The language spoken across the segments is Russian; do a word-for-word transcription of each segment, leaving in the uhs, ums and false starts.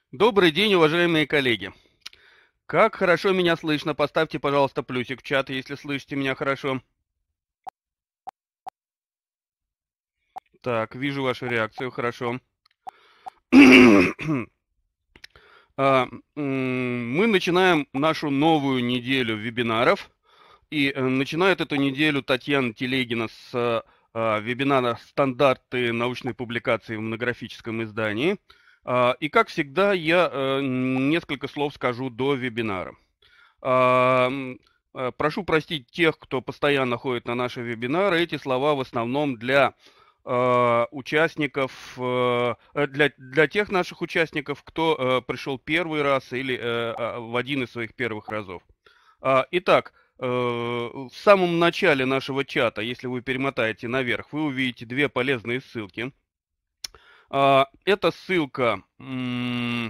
Добрый день, уважаемые коллеги. Как хорошо меня слышно. Поставьте, пожалуйста, плюсик в чат, если слышите меня хорошо. Так, вижу вашу реакцию, хорошо. А, м, Мы начинаем нашу новую неделю вебинаров. И э, начинает эту неделю Татьяна Телегина с а, вебинара «Стандарты научной публикации в монографическом издании». А, И, как всегда, я э, несколько слов скажу до вебинара. А, м, э, Прошу простить тех, кто постоянно ходит на наши вебинары. Эти слова в основном для э, участников, э, э, для, для тех наших участников, кто э, пришел первый раз или э, а, в один из своих первых разов. А, Итак, э, в самом начале нашего чата, если вы перемотаете наверх, вы увидите две полезные ссылки. А, Это ссылка м,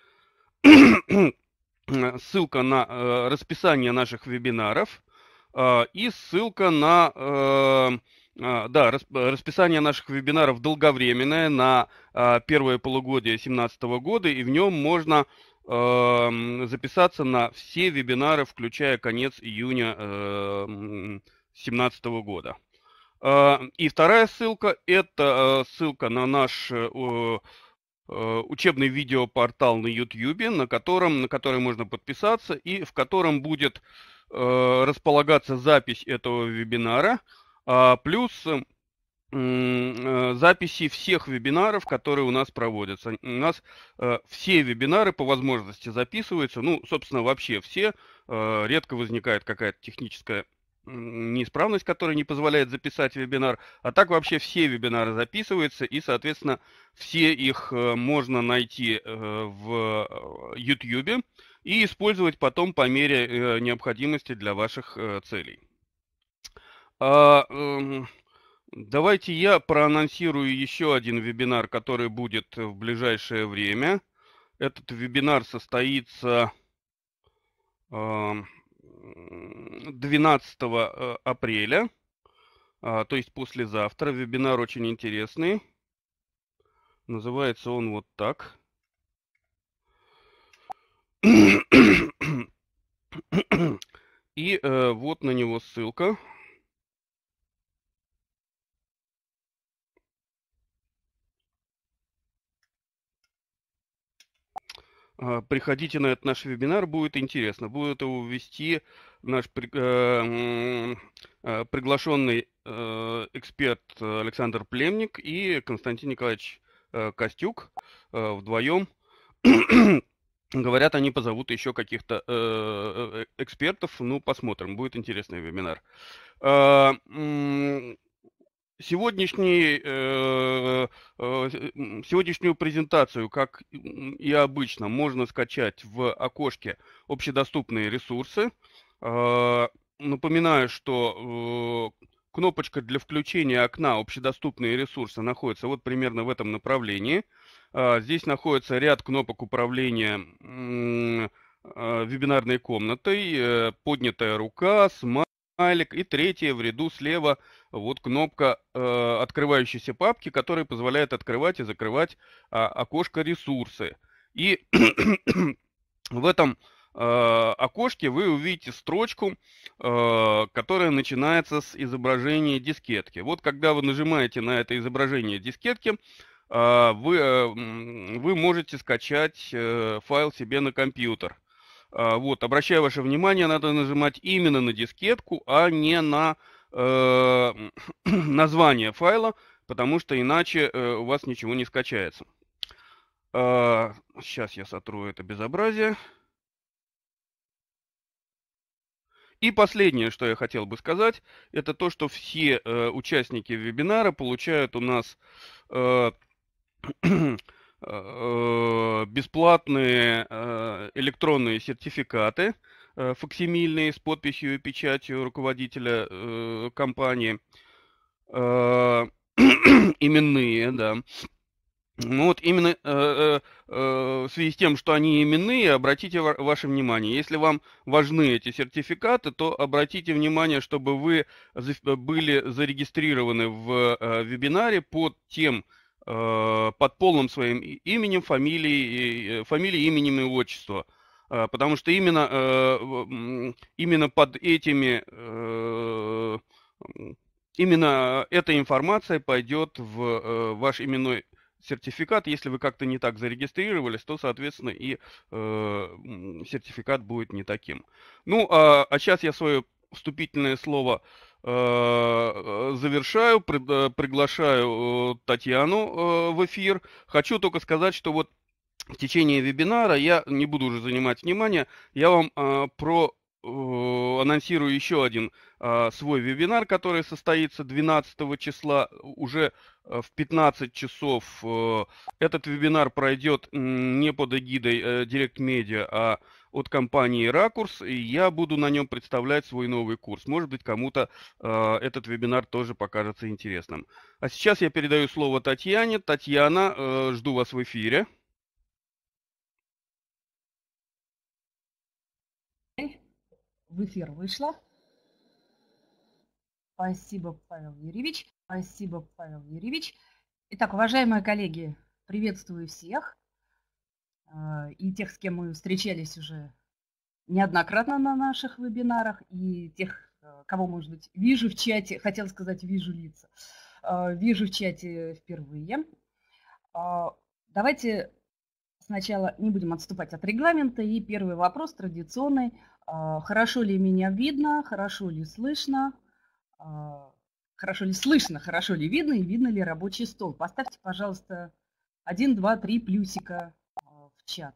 ссылка на э, расписание наших вебинаров э, и ссылка на э, э, да, рас, расписание наших вебинаров долговременное на э, первое полугодие две тысячи семнадцатого года, и в нем можно э, записаться на все вебинары, включая конец июня э, две тысячи семнадцатого года. Э, И вторая ссылка – это э, ссылка на наш э, э, учебный видеопортал на ютубе, на котором, на который можно подписаться и в котором будет э, располагаться запись этого вебинара, а, плюс м, э, записи всех вебинаров, которые у нас проводятся. У нас э, все вебинары по возможности записываются, ну, собственно, вообще все. Э, редко возникает какая-то техническая м, неисправность, которая не позволяет записать вебинар, а так вообще все вебинары записываются, и, соответственно, все их э, можно найти э, в ютубе и использовать потом по мере э, необходимости для ваших э, целей. А, эм, Давайте я проанонсирую еще один вебинар, который будет в ближайшее время. Этот вебинар состоится двенадцатого апреля, то есть послезавтра. Вебинар очень интересный. Называется он вот так. И э, вот на него ссылка. А, Приходите на этот наш вебинар, будет интересно. Будет его вести наш при- э, м, э, приглашенный э, эксперт Александр Племник и Константин Николаевич э, Костюк э, вдвоем. Говорят, они позовут еще каких-то э, э, экспертов. Ну, посмотрим, будет интересный вебинар. А, м, Сегодняшний, э, э, сегодняшнюю презентацию, как и обычно, можно скачать в окошке «Общедоступные ресурсы». Э, Напоминаю, что э, кнопочка для включения окна «Общедоступные ресурсы» находится вот примерно в этом направлении. Э, Здесь находится ряд кнопок управления м, э, вебинарной комнатой, э, поднятая рука, смайлик, и третья в ряду слева вот кнопка э, открывающейся папки, которая позволяет открывать и закрывать а, окошко «Ресурсы». И в этом э, окошке вы увидите строчку, э, которая начинается с изображения дискетки. Вот когда вы нажимаете на это изображение дискетки, э, вы, э, вы можете скачать э, файл себе на компьютер. Э, Вот, обращаю ваше внимание, надо нажимать именно на дискетку, а не на э, название файла, потому что иначе э, у вас ничего не скачается. Э, Сейчас я сотру это безобразие. И последнее, что я хотел бы сказать, это то, что все э, участники вебинара получают у нас э, э, бесплатные э, электронные сертификаты э, факсимильные с подписью и печатью руководителя э, компании. Э, Именные, да. Ну вот именно э, э, э, в связи с тем, что они именные, обратите ва- ваше внимание, если вам важны эти сертификаты, то обратите внимание, чтобы вы за- были зарегистрированы в э, вебинаре под тем э, под полным своим и- именем, фамилией, э, фамилией, именем и отчеством. Э, Потому что именно, э, в- м, именно под этими, э, м, именно эта информация пойдет в э, ваш именной сертификат. Если вы как-то не так зарегистрировались, то, соответственно, и э, м, сертификат будет не таким. Ну, а, а сейчас я свое вступительное слово э, э, завершаю, пред- э, приглашаю э, Татьяну э, в эфир. Хочу только сказать, что вот в течение вебинара я не буду уже занимать внимание, я вам э, про э, анонсирую еще один э, свой вебинар, который состоится двенадцатого числа уже э, в пятнадцать часов. Э, этот вебинар пройдет м, не под эгидой э, Direct Media, а от компании Ракурс, и я буду на нем представлять свой новый курс. Может быть, кому-то э, этот вебинар тоже покажется интересным. А сейчас я передаю слово Татьяне. Татьяна, э, жду вас в эфире. В эфир вышла. Спасибо, Павел Юрьевич. Спасибо, Павел Юрьевич. Итак, уважаемые коллеги, приветствую всех. э, И тех, с кем мы встречались уже неоднократно на наших вебинарах, и тех, э, кого, может быть, вижу в чате, хотела сказать, вижу лица, э, вижу в чате впервые. А, Давайте сначала не будем отступать от регламента. И первый вопрос традиционный. А, Хорошо ли меня видно, хорошо ли слышно? А, Хорошо ли слышно, хорошо ли видно и видно ли рабочий стол? Поставьте, пожалуйста, один, два, три плюсика а, в чат.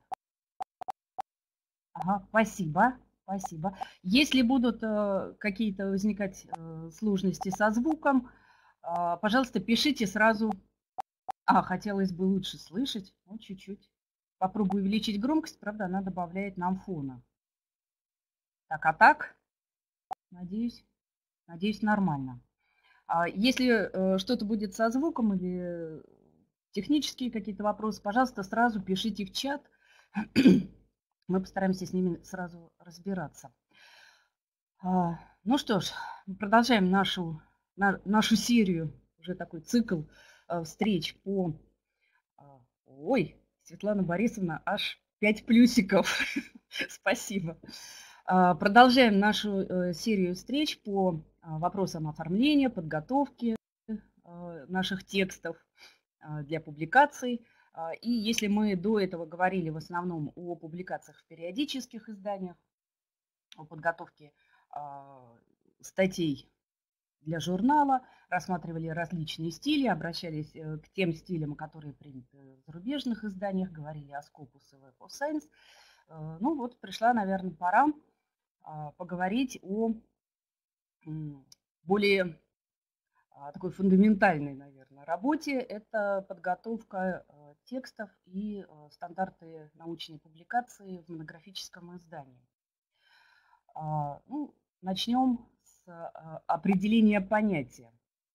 Ага, спасибо, спасибо. Если будут э, какие-то возникать э, сложности со звуком, а, пожалуйста, пишите сразу. А, хотелось бы лучше слышать, ну, чуть-чуть. Попробую увеличить громкость, правда, она добавляет нам фона. Так, а так, надеюсь, надеюсь, нормально. А Если э, что-то будет со звуком или технические какие-то вопросы, пожалуйста, сразу пишите в чат. Мы постараемся с ними сразу разбираться. А, Ну что ж, мы продолжаем нашу, на- нашу серию, уже такой цикл э, встреч по... а, Ой, Светлана Борисовна, аж пять плюсиков. Спасибо. А, Продолжаем нашу э, серию встреч по а, вопросам оформления, подготовки э, наших текстов а, для публикаций. А, И если мы до этого говорили в основном о публикациях в периодических изданиях, о подготовке а, статей для журнала, рассматривали различные стили, обращались э, к тем стилям, которые приняты в зарубежных изданиях, говорили о Scopus и Web of Science. Э, Ну вот пришла, наверное, пора а, поговорить о м, более а, такой фундаментальной, наверное, работе. Это подготовка э, текстов и э, стандарты научной публикации в монографическом издании. А, Ну, начнем с а, определения понятия.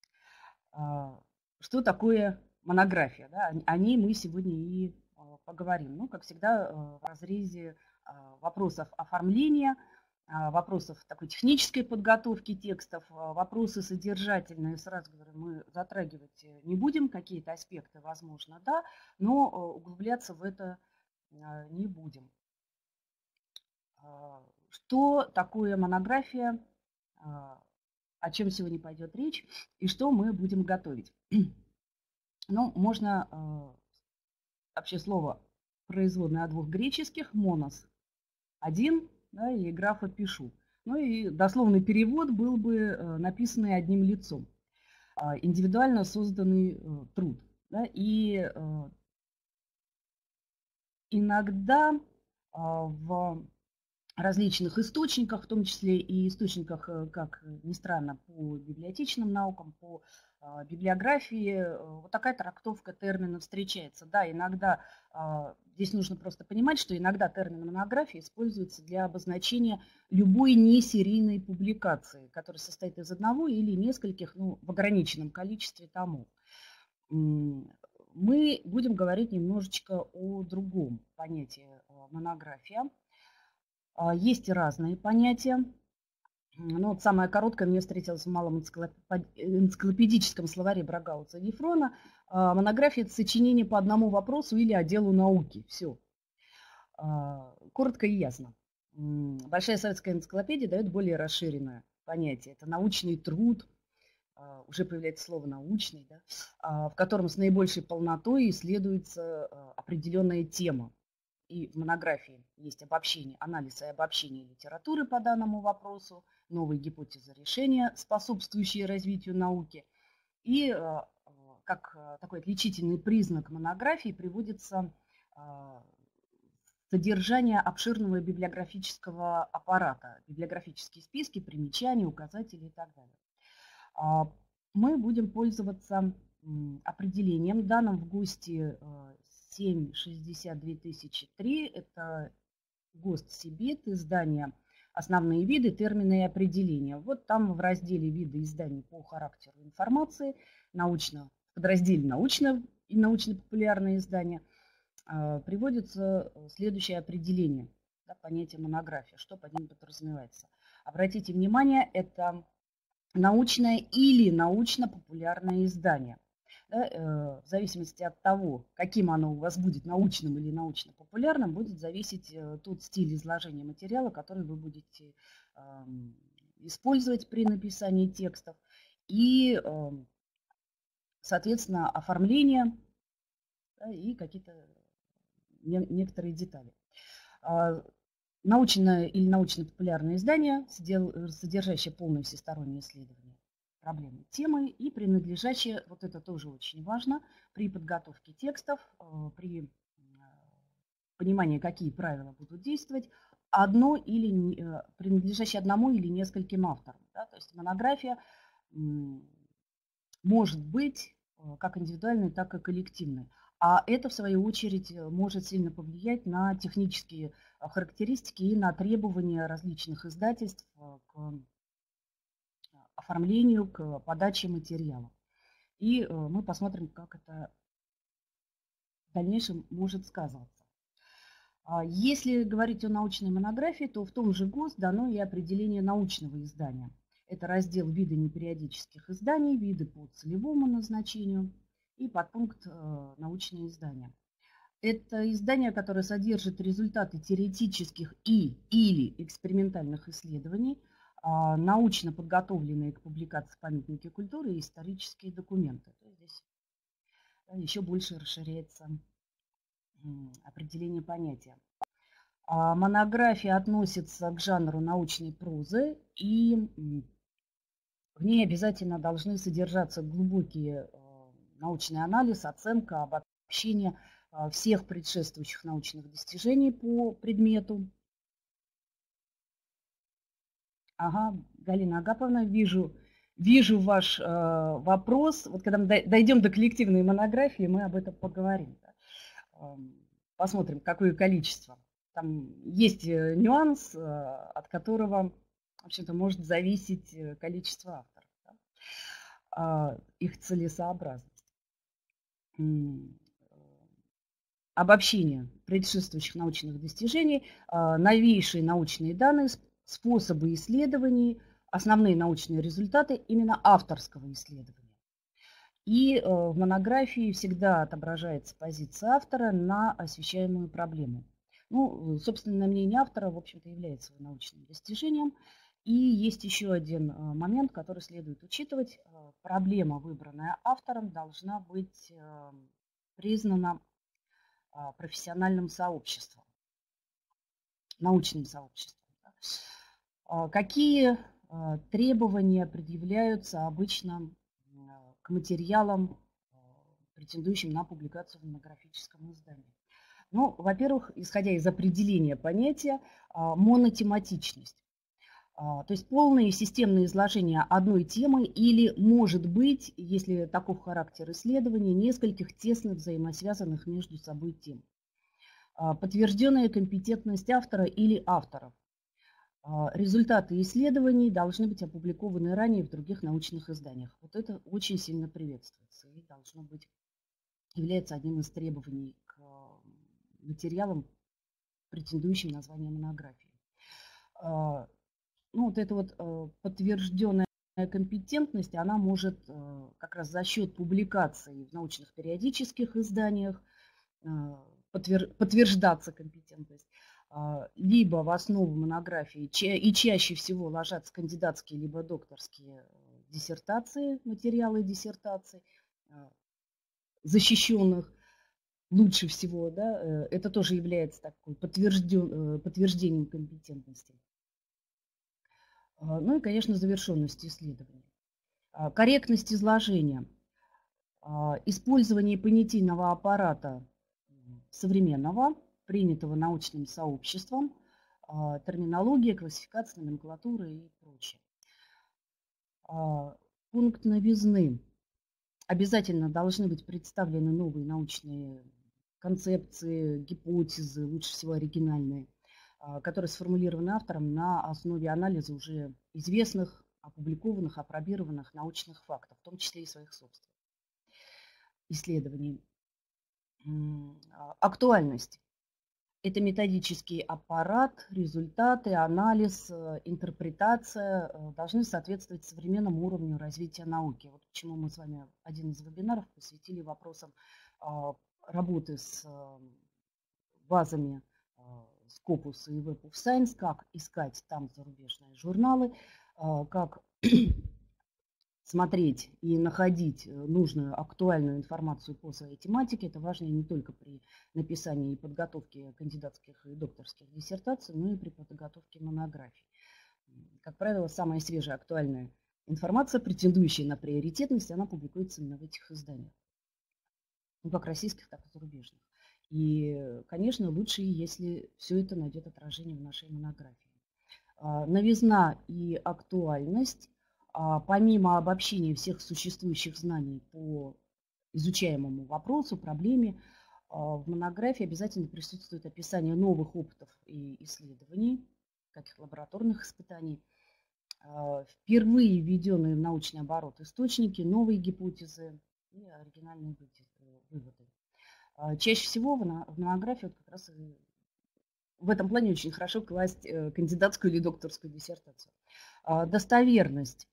А, Что такое монография? Да? О о ней мы сегодня и а, поговорим. Ну, как всегда, э, в разрезе а, вопросов оформления, а, вопросов такой технической подготовки текстов, а, вопросы содержательные, сразу говорю, мы затрагивать э, не будем, какие-то аспекты, возможно, да, но э, углубляться в это а, не будем. А, Что такое монография, а, о чем сегодня пойдет речь и что мы будем готовить? Ну, можно э, вообще слово производное от двух греческих «монос» – один, да, и графа «пишу». Ну и дословный перевод был бы э, написанный одним лицом, э, индивидуально созданный э, труд. Да, и э, иногда э, в различных источниках, в том числе и источниках, э, как ни странно, по библиотечным наукам, по а, библиографии. э, Вот такая трактовка термина встречается. Да, иногда а, здесь нужно просто понимать, что иногда термин монография используется для обозначения любой несерийной публикации, которая состоит из одного или нескольких, ну, в ограниченном количестве томов. М, Мы будем говорить немножечко о другом понятии э, монография. А, Есть и разные понятия. Ну, вот самое короткое мне встретилось в малом энциклопедическом словаре Брагауза и Ефрона. Монография – это сочинение по одному вопросу или отделу науки. Все. Коротко и ясно. Большая советская энциклопедия дает более расширенное понятие. Это научный труд, уже появляется слово «научный», да, в котором с наибольшей полнотой исследуется определенная тема. И в монографии есть обобщение, анализ и обобщение литературы по данному вопросу, новые гипотезы решения, способствующие развитию науки. И как такой отличительный признак монографии приводится содержание обширного библиографического аппарата, библиографические списки, примечания, указатели и так далее. Мы будем пользоваться определением, данным в ГОСТе семь шестьдесят две тысячи три, это ГОСТ СИБИТ, издание «Основные виды, термины и определения». Вот там в разделе «Виды изданий по характеру информации», научно, в подразделе «Научно» и научно-популярные издания, приводится следующее определение, да, понятие монография, что под ним подразумевается. Обратите внимание, это научное или научно-популярное издание. Да, в зависимости от того, каким оно у вас будет, научным или научно-популярным, будет зависеть тот стиль изложения материала, который вы будете э, использовать при написании текстов, и, э, соответственно, оформление, да, и какие-то не, некоторые детали. Э, научное или научно-популярное издание, содержащее полное всестороннее исследование проблемы темы и принадлежащие, вот это тоже очень важно, при подготовке текстов, при понимании, какие правила будут действовать, одно или принадлежащее одному или нескольким авторам. Да, то есть монография может быть как индивидуальной, так и коллективной. А это, в свою очередь, может сильно повлиять на технические характеристики и на требования различных издательств к оформлению, к подаче материала. И мы посмотрим, как это в дальнейшем может сказываться. Если говорить о научной монографии, то в том же ГОСТ дано и определение научного издания. Это раздел «Виды непериодических изданий», «Виды по целевому назначению» и подпункт «Научные издания». Это издание, которое содержит результаты теоретических и или экспериментальных исследований, научно подготовленные к публикации памятники культуры и исторические документы. То есть здесь еще больше расширяется определение понятия. Монография относится к жанру научной прозы, и в ней обязательно должны содержаться глубокий научный анализ, оценка, обобщение всех предшествующих научных достижений по предмету. Ага, Галина Агаповна, вижу, вижу ваш э, вопрос. Вот когда мы дойдем до коллективной монографии, мы об этом поговорим. Да? Посмотрим, какое количество. Там есть нюанс, э, от которого, в общем-то, может зависеть количество авторов, да? э, их целесообразность. Обобщение предшествующих научных достижений, э, новейшие научные данные, способы исследований, основные научные результаты именно авторского исследования. И в монографии всегда отображается позиция автора на освещаемую проблему. Ну, собственное мнение автора, в общем-то, является научным достижением. И есть еще один момент, который следует учитывать. Проблема, выбранная автором, должна быть признана профессиональным сообществом, научным сообществом. Какие требования предъявляются обычно к материалам, претендующим на публикацию в монографическом издании? Ну, во-первых, исходя из определения понятия, монотематичность. То есть полное и системное изложение одной темы или, может быть, если таков характер исследования, нескольких тесно взаимосвязанных между собой тем. Подтвержденная компетентность автора или авторов. Результаты исследований должны быть опубликованы ранее в других научных изданиях. Вот это очень сильно приветствуется и должно быть, является одним из требований к материалам, претендующим на звание монографии. Ну, вот эта вот подтвержденная компетентность, она может как раз за счет публикаций в научных периодических изданиях подтверждаться компетентность, либо в основу монографии и чаще всего ложатся кандидатские либо докторские диссертации, материалы диссертаций, защищенных лучше всего, да, это тоже является такой подтвержден, подтверждением компетентности. Ну и, конечно, завершенность исследования. Корректность изложения. Использование понятийного аппарата современного, принятого научным сообществом, терминология, классификация, номенклатура и прочее. Пункт новизны. Обязательно должны быть представлены новые научные концепции, гипотезы, лучше всего оригинальные, которые сформулированы автором на основе анализа уже известных, опубликованных, апробированных научных фактов, в том числе и своих собственных исследований. Актуальность. Это методический аппарат, результаты, анализ, интерпретация должны соответствовать современному уровню развития науки. Вот почему мы с вами один из вебинаров посвятили вопросам работы с базами Scopus и Web of Science, как искать там зарубежные журналы, как смотреть и находить нужную актуальную информацию по своей тематике. Это важно не только при написании и подготовке кандидатских и докторских диссертаций, но и при подготовке монографий. Как правило, самая свежая актуальная информация, претендующая на приоритетность, она публикуется именно в этих изданиях. Ну, как российских, так и зарубежных. И, конечно, лучше, если все это найдет отражение в нашей монографии. Новизна и актуальность. Помимо обобщения всех существующих знаний по изучаемому вопросу, проблеме, в монографии обязательно присутствует описание новых опытов и исследований, каких лабораторных испытаний, впервые введенные в научный оборот источники, новые гипотезы и оригинальные выводы. Чаще всего в монографию как раз в этом плане очень хорошо класть кандидатскую или докторскую диссертацию. Достоверность.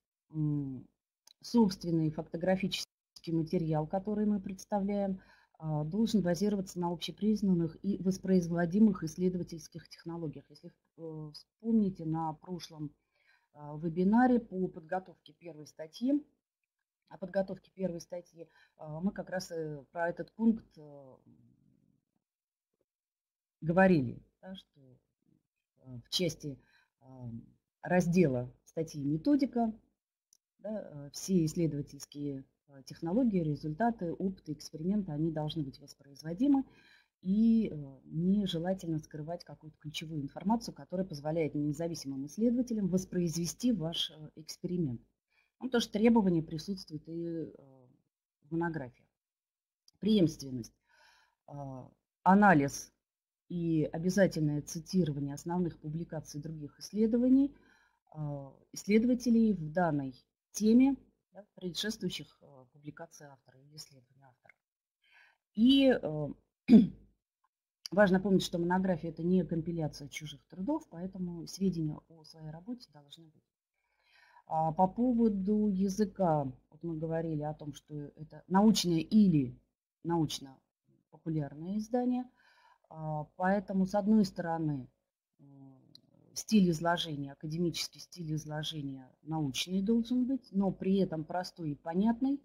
Собственный фактографический материал, который мы представляем, должен базироваться на общепризнанных и воспроизводимых исследовательских технологиях. Если вспомните, на прошлом вебинаре по подготовке первой статьи, о подготовке первой статьи, мы как раз про этот пункт говорили, да, что в части раздела статьи «Методика», да, все исследовательские технологии, результаты, опыты, эксперименты, они должны быть воспроизводимы, и нежелательно скрывать какую-то ключевую информацию, которая позволяет независимым исследователям воспроизвести ваш эксперимент. Ну, тоже требования присутствуют и в монографии. Преемственность, анализ и обязательное цитирование основных публикаций других исследований, исследователей в данной теме, да, предшествующих публикаций автора или исследований автора. И э, важно помнить, что монография – это не компиляция чужих трудов, поэтому сведения о своей работе должны быть. А по поводу языка, вот мы говорили о том, что это научное или научно-популярное издание, поэтому, с одной стороны, стиль изложения, академический стиль изложения научный должен быть, но при этом простой и понятный,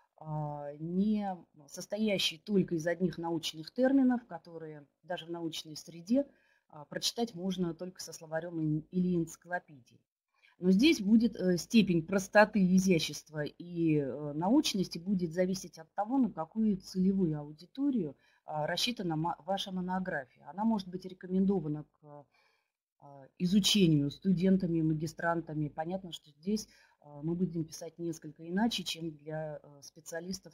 не состоящий только из одних научных терминов, которые даже в научной среде прочитать можно только со словарем или энциклопедией. Но здесь будет степень простоты, изящества и научности будет зависеть от того, на какую целевую аудиторию рассчитана ваша монография. Она может быть рекомендована к изучению студентами, магистрантами. Понятно, что здесь мы будем писать несколько иначе, чем для специалистов,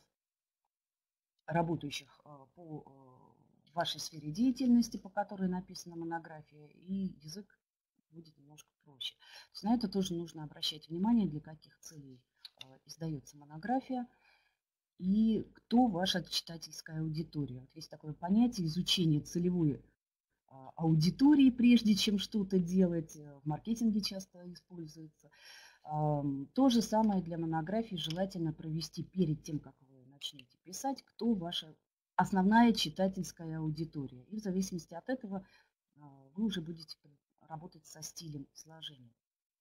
работающих по вашей сфере деятельности, по которой написана монография, и язык будет немножко проще. То есть на это тоже нужно обращать внимание, для каких целей издается монография и кто ваша читательская аудитория. Вот есть такое понятие изучение целевой аудитории, прежде чем что-то делать. В маркетинге часто используется. То же самое для монографии желательно провести перед тем, как вы начнете писать, кто ваша основная читательская аудитория. И в зависимости от этого вы уже будете работать со стилем сложения.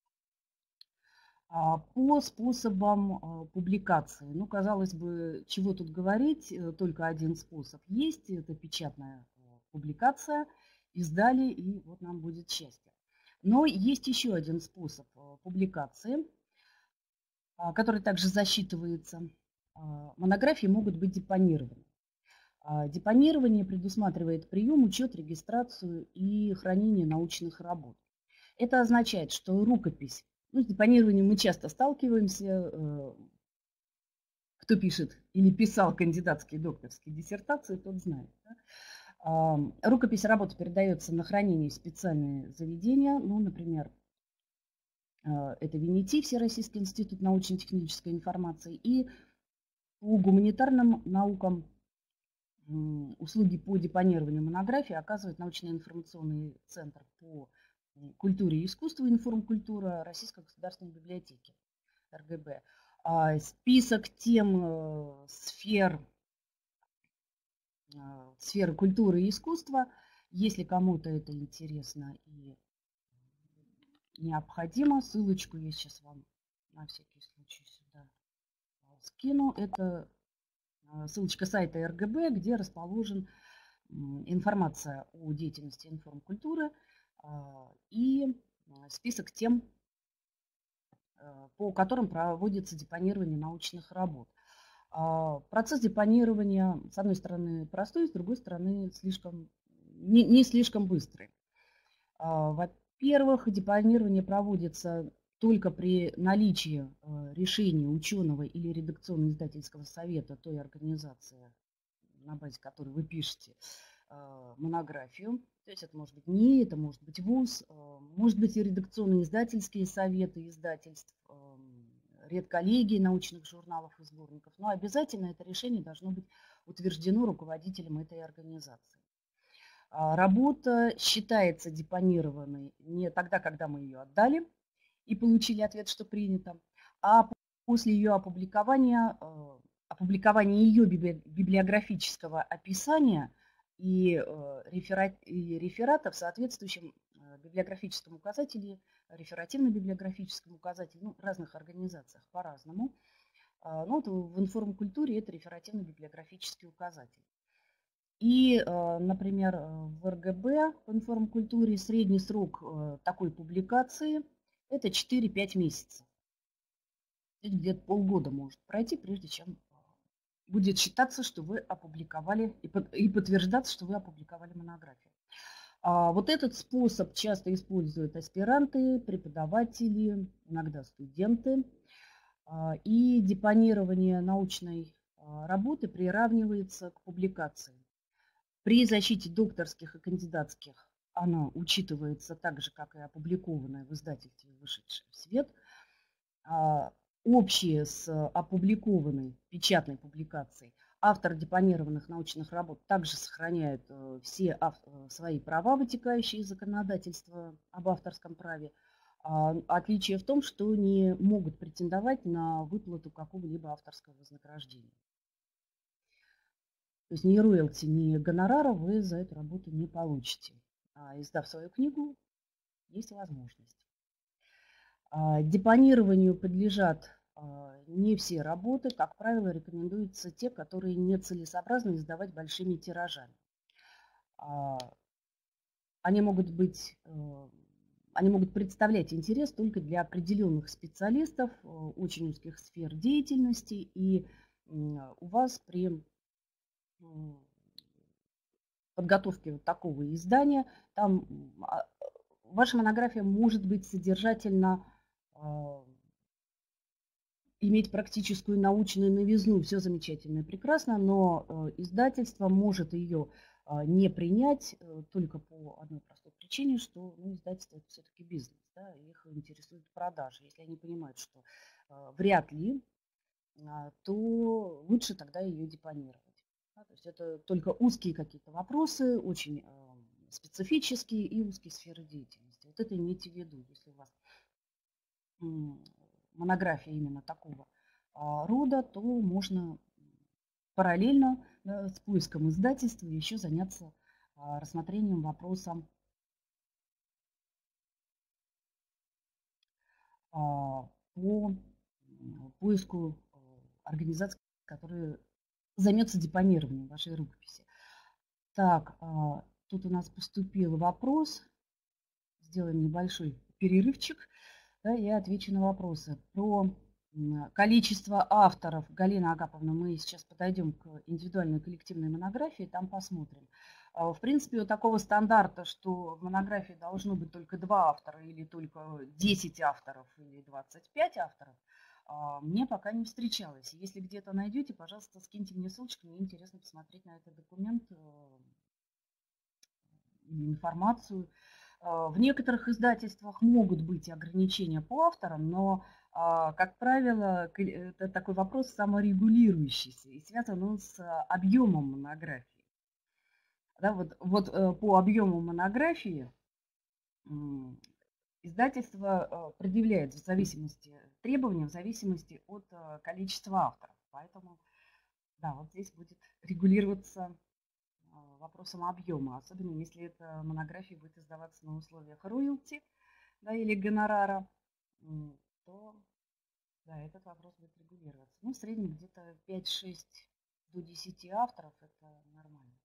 По способам публикации. Ну, казалось бы, чего тут говорить, только один способ есть. Это печатная публикация. Издали, и вот нам будет счастье. Но есть еще один способ публикации, который также засчитывается. Монографии могут быть депонированы. Депонирование предусматривает прием, учет, регистрацию и хранение научных работ. Это означает, что рукопись, ну, с депонированием мы часто сталкиваемся, кто пишет или писал кандидатские и докторские диссертации, тот знает. Да? Рукопись работы передается на хранение в специальные заведения, ну, например, это ВИНИТИ, Всероссийский институт научно-технической информации, и по гуманитарным наукам услуги по депонированию монографий оказывает научно-информационный центр по культуре и искусству «Информкультура» Российской государственной библиотеки, эр гэ бэ. Список тем сфер, сферы культуры и искусства, если кому-то это интересно и необходимо, ссылочку я сейчас вам на всякий случай сюда скину. Это ссылочка сайта эр гэ бэ, где расположен информация о деятельности информкультуры и список тем, по которым проводится депонирование научных работ. Процесс депонирования, с одной стороны, простой, с другой стороны, слишком, не, не слишком быстрый. Во-первых, депонирование проводится только при наличии решения ученого или редакционно-издательского совета той организации, на базе которой вы пишете монографию. То есть это может быть НИИ, это может быть вуз, может быть и редакционно-издательские советы издательств, редколлегии научных журналов и сборников. Но обязательно это решение должно быть утверждено руководителем этой организации. Работа считается депонированной не тогда, когда мы ее отдали и получили ответ, что принято, а после ее опубликования, опубликования ее библиографического описания и, реферат, и реферата в соответствующем библиографическом указателе, реферативно-библиографическом указателе, ну, в разных организациях по-разному. Ну, вот в информкультуре это реферативно-библиографический указатель. И, например, в эр гэ бэ, в информкультуре, средний срок такой публикации – это четыре-пять месяцев. Где-то полгода может пройти, прежде чем будет считаться, что вы опубликовали, и подтверждаться, что вы опубликовали монографию. Вот этот способ часто используют аспиранты, преподаватели, иногда студенты. И депонирование научной работы приравнивается к публикации. При защите докторских и кандидатских она учитывается так же, как и опубликованная в издательстве, вышедшая в свет. Общие с опубликованной печатной публикацией автор депонированных научных работ также сохраняет все свои права, вытекающие из законодательства об авторском праве. Отличие в том, что не могут претендовать на выплату какого-либо авторского вознаграждения. То есть ни роялти, ни гонорара вы за эту работу не получите. А издав свою книгу, есть возможность. Депонированию подлежат не все работы. Как правило, рекомендуются те, которые нецелесообразно издавать большими тиражами. Они могут быть, они могут представлять интерес только для определенных специалистов, очень узких сфер деятельности, и у вас при подготовке вот такого издания там ваша монография может быть содержательно иметь практическую научную новизну, все замечательно и прекрасно, но издательство может ее не принять только по одной простой причине, что ну, издательство это все-таки бизнес, да, их интересует продажи. Если они понимают, что вряд ли, то лучше тогда ее депонировать. Да, то есть это только узкие какие-то вопросы, очень специфические и узкие сферы деятельности. Вот это имейте в виду, если у вас монография именно такого рода, то можно параллельно, да, с поиском издательства еще заняться рассмотрением вопроса по поиску организаций, которые займется депонированием вашей рукописи. Так, тут у нас поступил вопрос. Сделаем небольшой перерывчик, да, я отвечу на вопросы. Про количество авторов, Галина Агаповна, мы сейчас подойдем к индивидуальной коллективной монографии, там посмотрим. В принципе, у такого стандарта, что в монографии должно быть только два автора или только десять авторов или двадцать пять авторов, мне пока не встречалось. Если где-то найдете, пожалуйста, скиньте мне ссылочку, мне интересно посмотреть на этот документ или информацию. В некоторых издательствах могут быть ограничения по авторам, но, как правило, это такой вопрос саморегулирующийся, и связан он с объемом монографии. Да, вот, вот по объему монографии издательство предъявляет в зависимости, требования в зависимости от количества авторов. Поэтому, да, вот здесь будет регулироваться вопросом объема, особенно если эта монография будет издаваться на условиях роялти, да, или гонорара, то, да, этот вопрос будет регулироваться. Ну, в среднем где-то пять-шесть до десяти авторов, это нормально.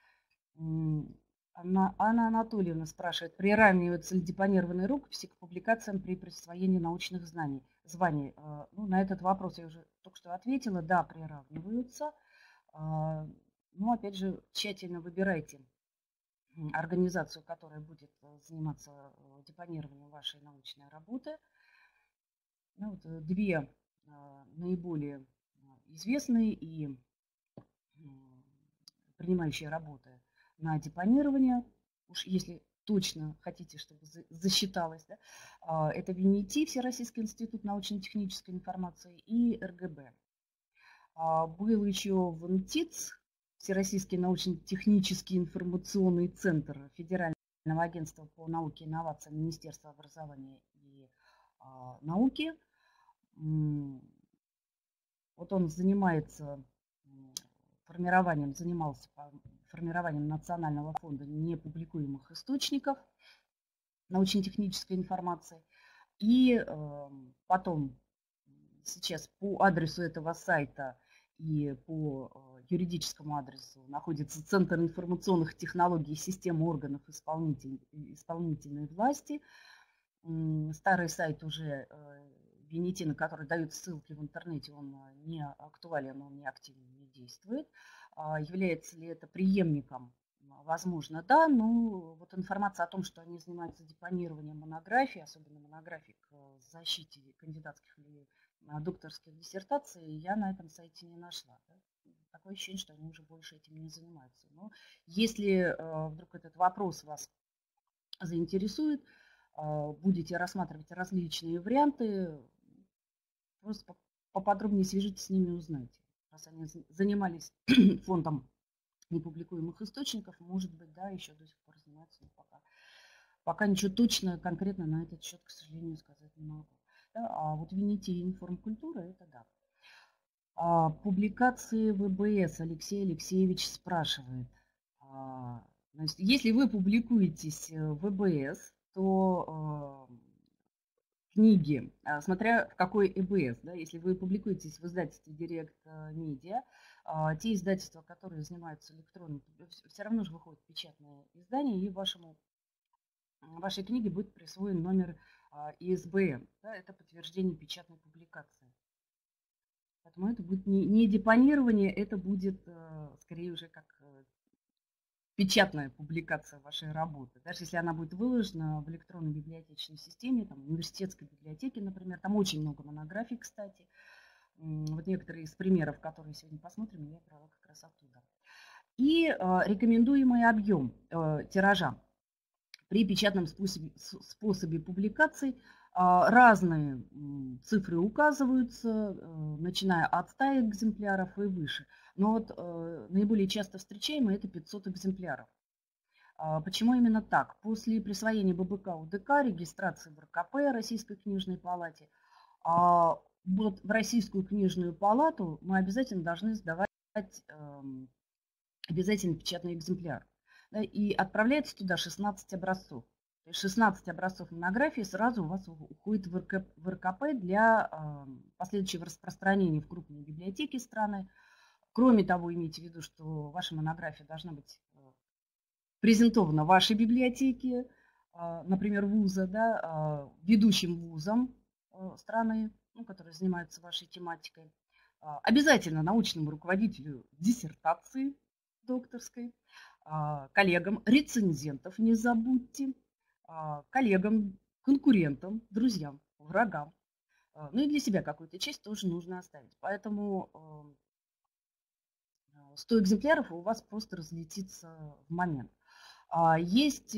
Анна, Анна Анатольевна спрашивает, приравниваются ли депонированные рукописи к публикациям при присвоении научных знаний, званий? Ну, на этот вопрос я уже только что ответила. Да, приравниваются. Но, опять же, тщательно выбирайте организацию, которая будет заниматься депонированием вашей научной работы. Ну, вот две наиболее известные и принимающие работы на депонирование, уж если точно хотите, чтобы засчиталось, да, это ВИНИТИ, Всероссийский институт научно-технической информации, и эр гэ бэ. Был еще ВНТИЦ, Всероссийский научно-технический информационный центр Федерального агентства по науке и инновациям Министерства образования и а, науки. Вот он занимается формированием, занимался формированием Национального фонда непубликуемых источников научно-технической информации. И э, потом сейчас по адресу этого сайта и по юридическому адресу находится Центр информационных технологий и систем органов исполнитель, исполнительной власти. Старый сайт уже ВИНИТИ, на который дают ссылки в интернете, он не актуален, он не активно не действует. Является ли это преемником? Возможно, да, но вот информация о том, что они занимаются депонированием монографий, особенно монографий к защите кандидатских или докторских диссертаций, я на этом сайте не нашла. Да? Такое ощущение, что они уже больше этим не занимаются. Но если вдруг этот вопрос вас заинтересует, будете рассматривать различные варианты, просто поподробнее свяжитесь с ними и узнайте. Раз они занимались фондом непубликуемых источников, может быть, да, еще до сих пор занимаются, но пока, пока ничего точно, конкретно на этот счет, к сожалению, сказать не могу. Да, а вот ВИНИТИ и информкультура, это да. А, публикации вэ бэ эс Алексей Алексеевич спрашивает. А, значит, если вы публикуетесь в вэ бэ эс, то а, книги, а, смотря в какой э бэ эс, да, если вы публикуетесь в издательстве Direct Media, а, те издательства, которые занимаются электронным, все равно же выходит печатное издание, и вашему, вашей книге будет присвоен номер а, и эс бэ эн, да, это подтверждение печатной публикации. Поэтому это будет не, не депонирование, это будет а, скорее уже как а, печатная публикация вашей работы. Даже если она будет выложена в электронной библиотечной системе, там, университетской библиотеке, например, там очень много монографий, кстати. Вот некоторые из примеров, которые сегодня посмотрим, я брала как раз оттуда. И э, рекомендуемый объем э, тиража при печатном способе, способе публикаций. Э, разные э, цифры указываются, э, начиная от ста экземпляров и выше. Но вот э, наиболее часто встречаемые это пятьсот экземпляров. Почему именно так? После присвоения ББК УДК, регистрации в РКП, Российской книжной палате, вот в Российскую книжную палату мы обязательно должны сдавать обязательно печатный экземпляр. И отправляется туда шестнадцать образцов. То есть шестнадцать образцов монографии сразу у вас уходит в РКП для последующего распространения в крупные библиотеки страны. Кроме того, имейте в виду, что ваша монография должна быть презентована в вашей библиотеке, например, вуза, да, ведущим вузом страны, ну, которые занимаются вашей тематикой. Обязательно научному руководителю диссертации докторской, коллегам, рецензентов не забудьте, коллегам, конкурентам, друзьям, врагам. Ну и для себя какую-то часть тоже нужно оставить. Поэтому сто экземпляров у вас просто разлетится в момент. Есть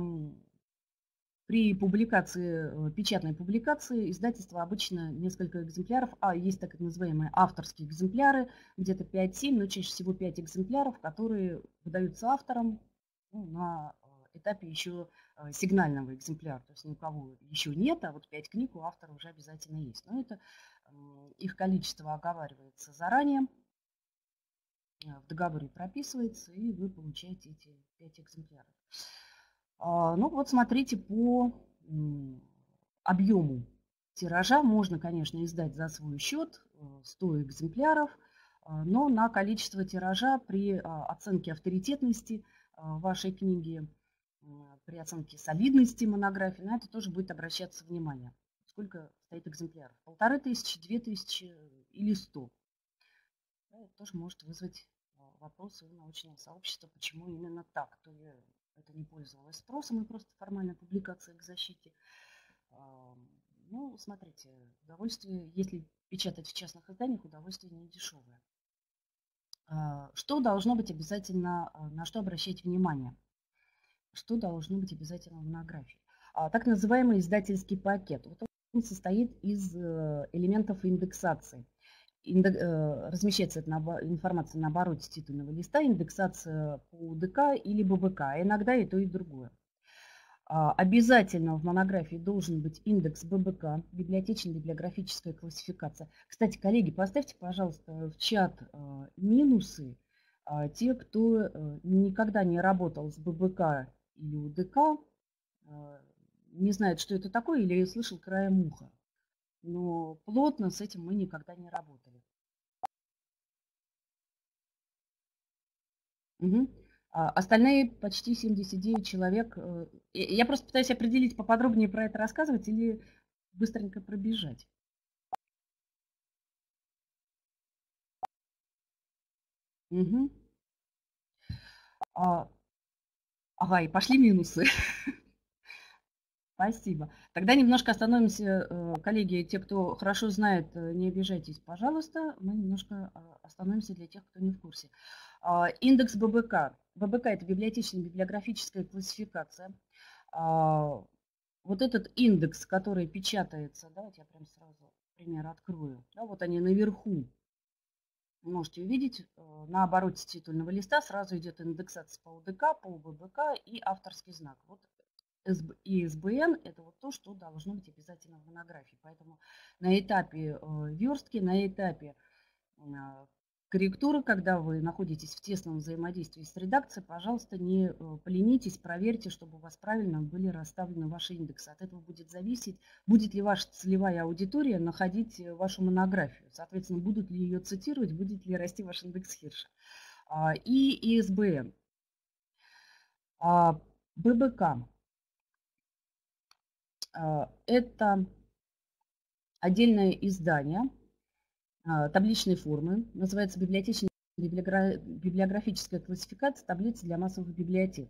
при публикации, печатной публикации издательства обычно несколько экземпляров, а есть так называемые авторские экземпляры, где-то пять-семь, но чаще всего пять экземпляров, которые выдаются автором, ну, на этапе еще сигнального экземпляра. То есть ни у кого еще нет, а вот пять книг у автора уже обязательно есть. Но это их количество оговаривается заранее, в договоре прописывается, и вы получаете эти пять экземпляров. Ну вот смотрите, по объему тиража можно, конечно, издать за свой счет сто экземпляров, но на количество тиража при оценке авторитетности вашей книги, при оценке солидности монографии, на это тоже будет обращаться внимание. Сколько стоит экземпляров? Полторы тысячи, две тысячи или сто. Это тоже может вызвать вопросы у научного сообщества, почему именно так. То ли это не пользовалось спросом и просто формальная публикация к защите. Ну, смотрите, удовольствие, если печатать в частных изданиях, удовольствие не дешевое. Что должно быть обязательно, на что обращать внимание? Что должно быть обязательно в монографии? Так называемый издательский пакет. Вот он состоит из элементов индексации. Размещается эта информация на обороте титульного листа, индексация по УДК или ББК, иногда и то, и другое. Обязательно в монографии должен быть индекс ББК, библиотечная библиографическая классификация. Кстати, коллеги, поставьте, пожалуйста, в чат минусы те, кто никогда не работал с ББК или УДК, не знает, что это такое, или слышал краем уха. Но плотно с этим мы никогда не работали. Угу. А остальные почти семьдесят девять человек. Я просто пытаюсь определить, поподробнее про это рассказывать или быстренько пробежать. Угу. А, ага, и пошли минусы. Спасибо. Тогда немножко остановимся, коллеги, те, кто хорошо знает, не обижайтесь, пожалуйста. Мы немножко остановимся для тех, кто не в курсе. Индекс ББК. ББК – это библиотечная библиографическая классификация. Вот этот индекс, который печатается, давайте я прям сразу пример открою. Да, вот они наверху. Можете увидеть, на обороте титульного листа сразу идет индексация по УДК, по ББК и авторский знак. Вот и ИСБН – это вот то, что должно быть обязательно в монографии. Поэтому на этапе верстки, на этапе корректуры, когда вы находитесь в тесном взаимодействии с редакцией, пожалуйста, не поленитесь, проверьте, чтобы у вас правильно были расставлены ваши индексы. От этого будет зависеть, будет ли ваша целевая аудитория находить вашу монографию. Соответственно, будут ли ее цитировать, будет ли расти ваш индекс Хирша. И ИСБН. ББК. Это отдельное издание табличной формы, называется библиотечная библиографическая классификация таблицы для массовых библиотек.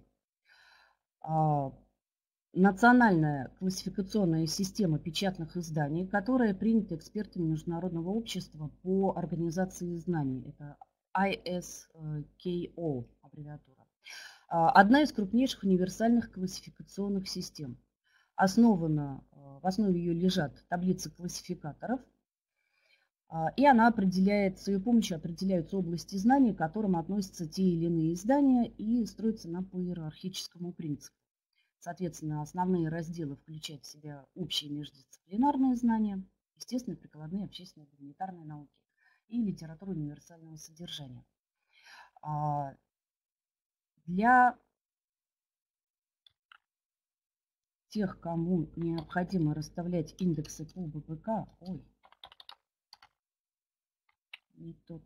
Национальная классификационная система печатных изданий, которая принята экспертами Международного общества по организации знаний. Это ай эс кей о аббревиатура. Одна из крупнейших универсальных классификационных систем. Основана, в основе ее лежат таблицы классификаторов. И она определяет, с ее помощью определяются области знаний, к которым относятся те или иные издания, и строятся на по иерархическому принципу. Соответственно, основные разделы включают в себя общие междисциплинарные знания, естественные, прикладные, общественные, гуманитарные науки и литературу универсального содержания. Для тех, кому необходимо расставлять индексы по бэ пэ ка, ой, не тот,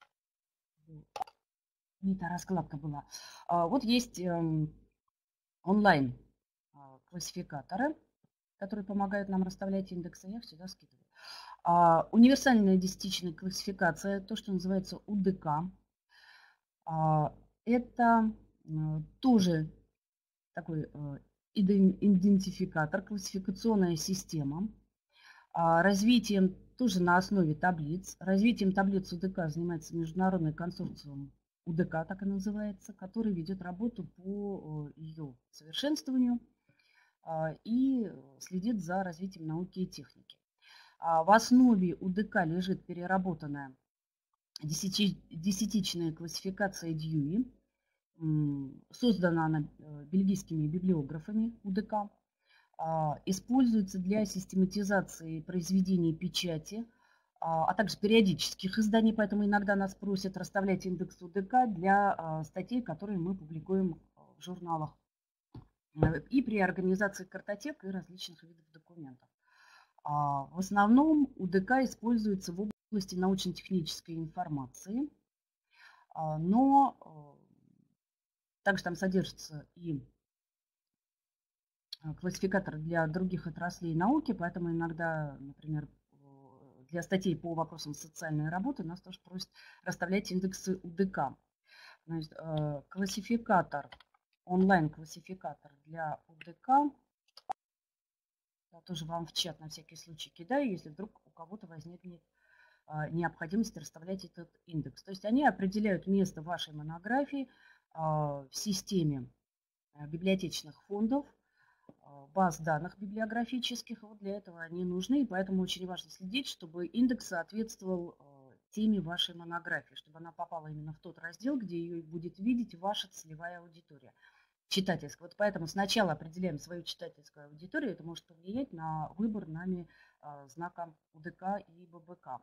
не та раскладка была. Вот есть онлайн классификаторы, которые помогают нам расставлять индексы. Я их сюда скидываю. Универсальная десятичная классификация, то, что называется у дэ ка. Это тоже такой идентификатор, классификационная система. Развитием тоже на основе таблиц. Развитием таблиц у дэ ка занимается международный консорциум у дэ ка, так и называется, который ведет работу по ее совершенствованию и следит за развитием науки и техники. В основе у дэ ка лежит переработанная десятичная классификация Дьюи. Создана она бельгийскими библиографами у дэ ка. Используется для систематизации произведений печати, а также периодических изданий, поэтому иногда нас просят расставлять индекс у дэ ка для статей, которые мы публикуем в журналах, и при организации картотек и различных видов документов. В основном у дэ ка используется в области научно-технической информации, но также там содержится и классификатор для других отраслей науки, поэтому иногда, например, для статей по вопросам социальной работы нас тоже просят расставлять индексы у дэ ка. Значит, классификатор, онлайн-классификатор для у дэ ка. Я тоже вам в чат на всякий случай кидаю, если вдруг у кого-то возникнет необходимость расставлять этот индекс. То есть они определяют место вашей монографии в системе библиотечных фондов, баз данных библиографических. Вот для этого они нужны, и поэтому очень важно следить, чтобы индекс соответствовал теме вашей монографии, чтобы она попала именно в тот раздел, где ее будет видеть ваша целевая аудитория. Читательская. Вот поэтому сначала определяем свою читательскую аудиторию. Это может повлиять на выбор нами знака у дэ ка и бэ бэ ка.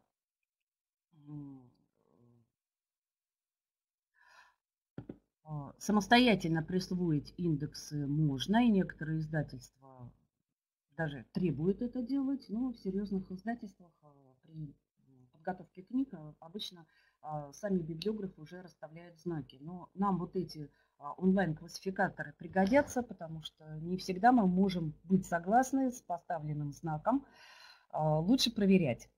Самостоятельно присвоить индексы можно, и некоторые издательства даже требуют это делать, но в серьезных издательствах при подготовке книг обычно сами библиографы уже расставляют знаки. Но нам вот эти онлайн-классификаторы пригодятся, потому что не всегда мы можем быть согласны с поставленным знаком. Лучше проверять.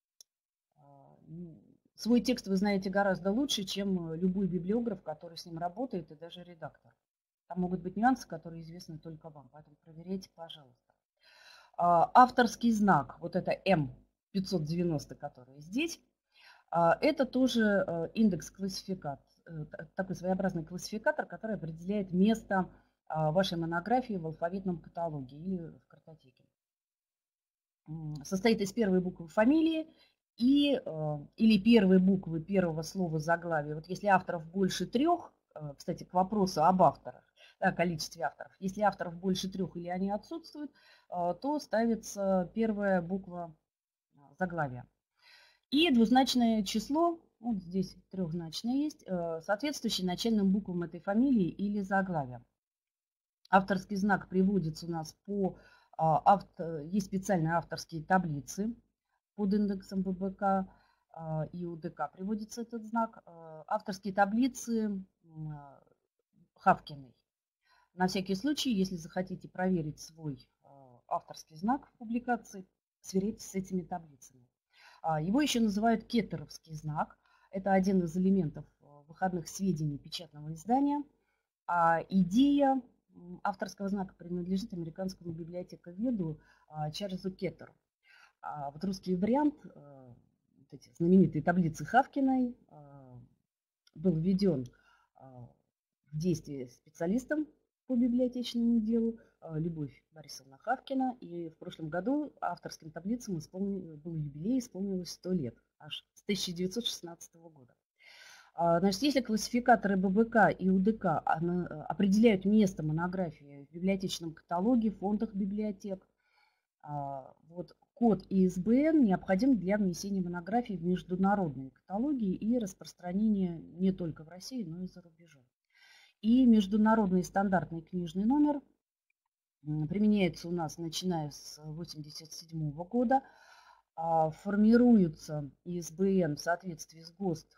Свой текст вы знаете гораздо лучше, чем любой библиограф, который с ним работает, и даже редактор. Там могут быть нюансы, которые известны только вам, поэтому проверяйте, пожалуйста. Авторский знак, вот это эм пятьсот девяносто, который здесь, это тоже индекс-классификатор, такой своеобразный классификатор, который определяет место вашей монографии в алфавитном каталоге или в картотеке. Состоит из первой буквы фамилии и, или первой буквы первого слова заглавия. Вот если авторов больше трех, кстати, к вопросу об авторах, о количестве авторов, если авторов больше трех или они отсутствуют, то ставится первая буква заглавия. И двузначное число, вот здесь трехзначное есть, соответствующее начальным буквам этой фамилии или заглавия. Авторский знак приводится у нас по... Есть специальные авторские таблицы под индексом бэ бэ ка и у дэ ка приводится этот знак. Авторские таблицы Хавкиной. На всякий случай, если захотите проверить свой авторский знак в публикации, сверяйтесь с этими таблицами. Его еще называют кеттеровский знак. Это один из элементов выходных сведений печатного издания. А идея авторского знака принадлежит американскому библиотековеду Чарльзу Кеттеру. А вот русский вариант, вот эти знаменитые таблицы Хавкиной, был введен в действие специалистом по библиотечному делу Любовь Борисовна Хавкина. И в прошлом году авторским таблицам исполнил, был юбилей, исполнилось сто лет, аж с тысяча девятьсот шестнадцатого года. Значит, если классификаторы Б Б К и У Д К определяют место монографии в библиотечном каталоге, фондах библиотек, вот код И С Б Н необходим для внесения монографий в международные каталоги и распространения не только в России, но и за рубежом. И международный стандартный книжный номер применяется у нас начиная с восемьдесят седьмого года, формируется И С Б Н в соответствии с ГОСТ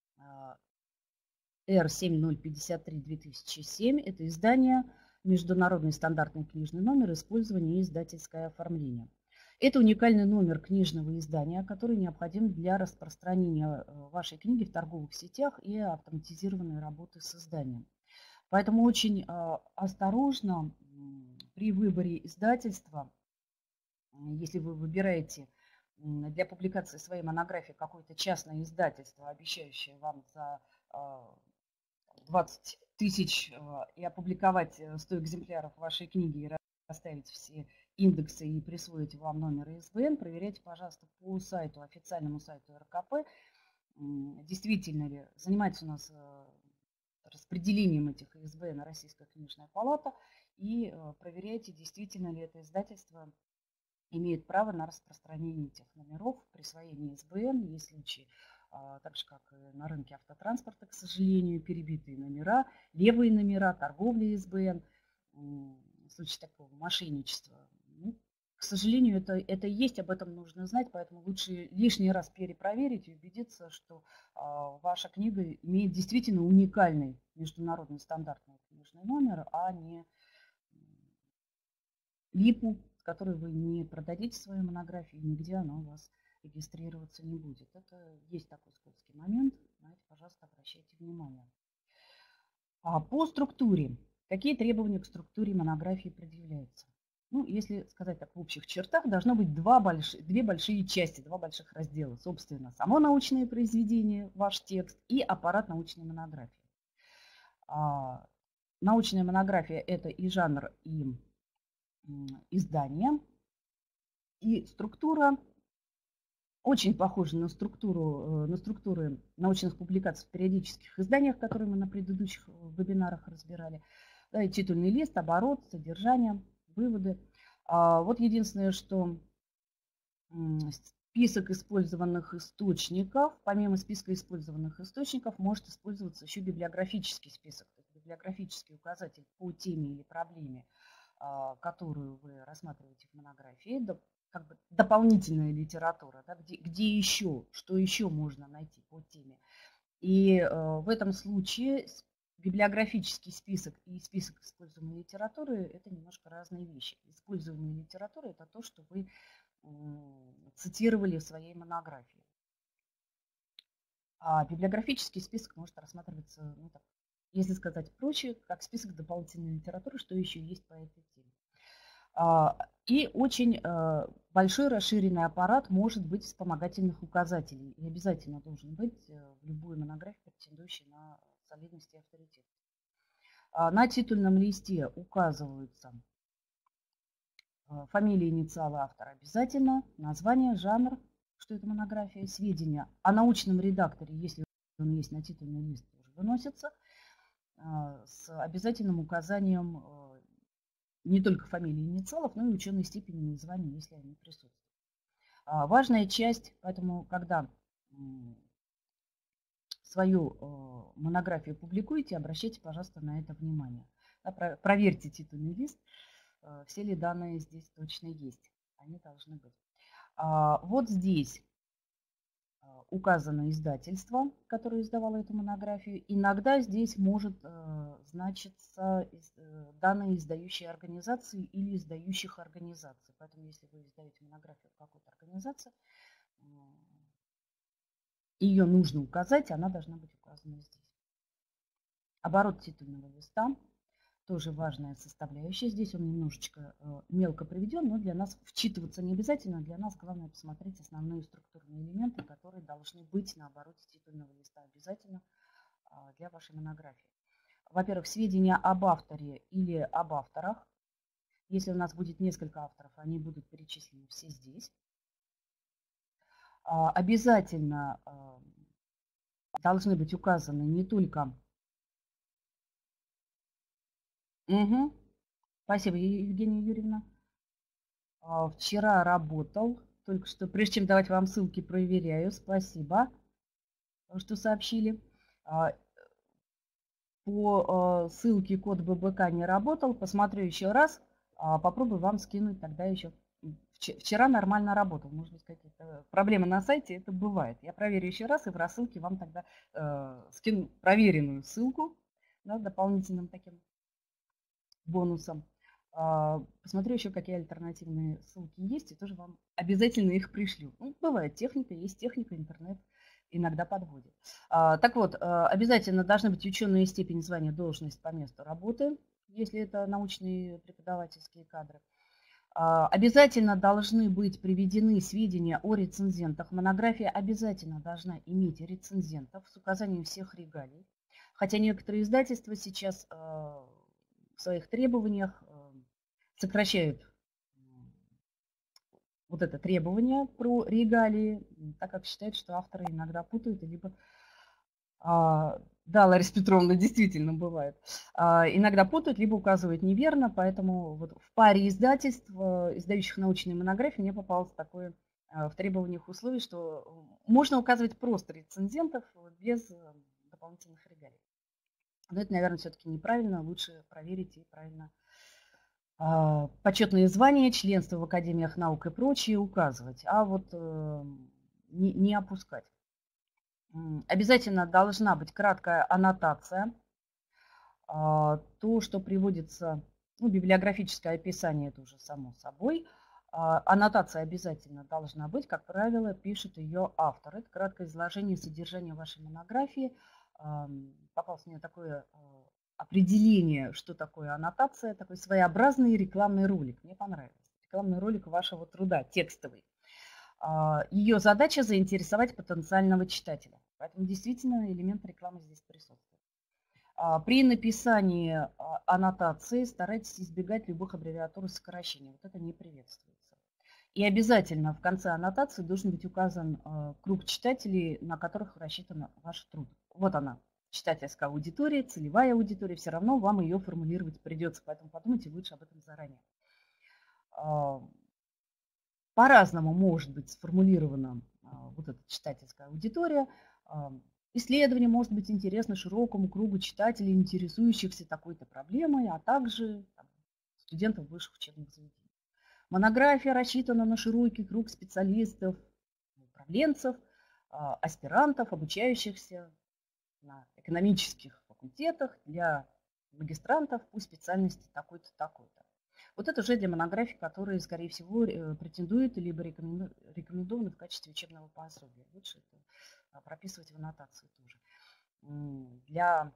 Р семь ноль пятьдесят три две тысячи семь. Это издание, международный стандартный книжный номер, использование и издательское оформление. Это уникальный номер книжного издания, который необходим для распространения вашей книги в торговых сетях и автоматизированной работы с изданием. Поэтому очень осторожно при выборе издательства, если вы выбираете для публикации своей монографии какое-то частное издательство, обещающее вам за двадцать тысяч и опубликовать сто экземпляров вашей книги и расставить все индексы и присвоить вам номер И С Б Н, проверяйте, пожалуйста, по сайту, официальному сайту Р К П, действительно ли занимается у нас распределением этих И С Б Н Российская книжная палата, и проверяйте, действительно ли это издательство имеет право на распространение этих номеров, присвоение И С Б Н. Есть случаи, так же как и на рынке автотранспорта, к сожалению, перебитые номера, левые номера, торговля И С Б Н, в случае такого мошенничества. Ну, к сожалению, это, это есть, об этом нужно знать, поэтому лучше лишний раз перепроверить и убедиться, что а, ваша книга имеет действительно уникальный международный стандартный книжный номер, а не липу, с которой вы не продадите свою монографию, и нигде она у вас регистрироваться не будет. Это есть такой скользкий момент, на это, пожалуйста, обращайте внимание. А по структуре. Какие требования к структуре монографии предъявляются? Ну, если сказать так в общих чертах, должно быть два большие, две большие части, два больших раздела. Собственно, само научное произведение, ваш текст, и аппарат научной монографии. А, научная монография – это и жанр, и издание. И структура очень похожа на структуру, на структуры научных публикаций в периодических изданиях, которые мы на предыдущих вебинарах разбирали. Да, и титульный лист, оборот, содержание, выводы. А вот единственное, что список использованных источников, помимо списка использованных источников, может использоваться еще библиографический список, то есть библиографический указатель по теме или проблеме, которую вы рассматриваете в монографии, как бы дополнительная литература, да, где, где еще, что еще можно найти по теме. И э, в этом случае библиографический список и список используемой литературы – это немножко разные вещи. Используемая литература – это то, что вы э, цитировали в своей монографии. А библиографический список может рассматриваться, ну, так, если сказать проще, как список дополнительной литературы, что еще есть по этой теме. И очень большой расширенный аппарат может быть вспомогательных указателей. И обязательно должен быть в любой монографии, претендующей на солидность и авторитет. На титульном листе указываются фамилия, инициалы автора обязательно, название, жанр, что это монография, сведения о научном редакторе, если он есть на титульный лист, тоже выносится, с обязательным указанием не только фамилии и инициалов, но и ученой степени и звания, если они присутствуют. Важная часть, поэтому, когда свою монографию публикуете, обращайте, пожалуйста, на это внимание. Проверьте титульный лист, все ли данные здесь точно есть. Они должны быть. Вот здесь указано издательство, которое издавало эту монографию. Иногда здесь может э, значиться э, данные издающей организации или издающих организаций. Поэтому, если вы издаете монографию в какой-то организации, э, ее нужно указать, она должна быть указана здесь. Оборот титульного листа тоже важная составляющая. Здесь он немножечко э, мелко приведен, но для нас вчитываться не обязательно. Для нас главное посмотреть основные структурные элементы, которые должны быть на обороте титульного листа обязательно э, для вашей монографии. Во-первых, сведения об авторе или об авторах. Если у нас будет несколько авторов, они будут перечислены все здесь. Обязательно должны быть указаны не только... Угу. Спасибо, Евгения Юрьевна. Вчера работал, только что, прежде чем давать вам ссылки, проверяю. Спасибо, что сообщили. По ссылке код ББК не работал, посмотрю еще раз, попробую вам скинуть тогда еще. Вчера нормально работал, может быть, какие-то проблемы на сайте, это бывает. Я проверю еще раз и в рассылке вам тогда э, скину проверенную ссылку, да, дополнительным таким бонусом. Э, посмотрю еще, какие альтернативные ссылки есть, и тоже вам обязательно их пришлю. Ну, бывает, техника, есть техника, интернет иногда подводит. Э, так вот, э, обязательно должны быть ученые степень, звания, должность по месту работы, если это научные преподавательские кадры. Обязательно должны быть приведены сведения о рецензентах. Монография обязательно должна иметь рецензентов с указанием всех регалий. Хотя некоторые издательства сейчас в своих требованиях сокращают вот это требование про регалии, так как считают, что авторы иногда путают, либо... Да, Лариса Петровна, действительно бывает. Иногда путают, либо указывают неверно, поэтому вот в паре издательств, издающих научные монографии, мне попалось такое в требованиях условий, что можно указывать просто рецензентов без дополнительных регалий. Но это, наверное, все-таки неправильно, лучше проверить и правильно почетные звания, членство в академиях наук и прочее указывать, а вот не, не опускать. Обязательно должна быть краткая аннотация. То, что приводится, ну, библиографическое описание, это уже само собой. Аннотация обязательно должна быть, как правило, пишет ее автор. Это краткое изложение содержания вашей монографии. Попалось мне такое определение, что такое аннотация, такой своеобразный рекламный ролик. Мне понравилось. Рекламный ролик вашего труда, текстовый. Ее задача заинтересовать потенциального читателя. Поэтому действительно элемент рекламы здесь присутствует. При написании аннотации старайтесь избегать любых аббревиатур и сокращений. Вот это не приветствуется. И обязательно в конце аннотации должен быть указан круг читателей, на которых рассчитан ваш труд. Вот она, читательская аудитория, целевая аудитория. Все равно вам ее формулировать придется, поэтому подумайте лучше об этом заранее. По-разному может быть сформулирована вот эта читательская аудитория. Исследование может быть интересно широкому кругу читателей, интересующихся такой-то проблемой, а также там, студентов высших учебных заведений. Монография рассчитана на широкий круг специалистов, управленцев, аспирантов, обучающихся на экономических факультетах для магистрантов по специальности такой-то, такой-то. Вот это уже для монографий, которые, скорее всего, претендуют либо рекомендованы в качестве учебного пособия. Лучше это прописывать в аннотации тоже. Для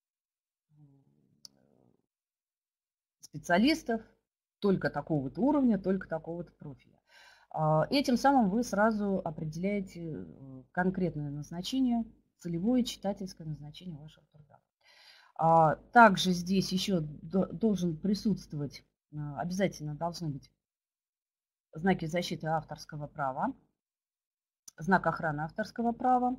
специалистов только такого-то уровня, только такого-то профиля. Этим самым вы сразу определяете конкретное назначение, целевое читательское назначение вашего труда. Также здесь еще должен присутствовать, обязательно должны быть знаки защиты авторского права, знак охраны авторского права,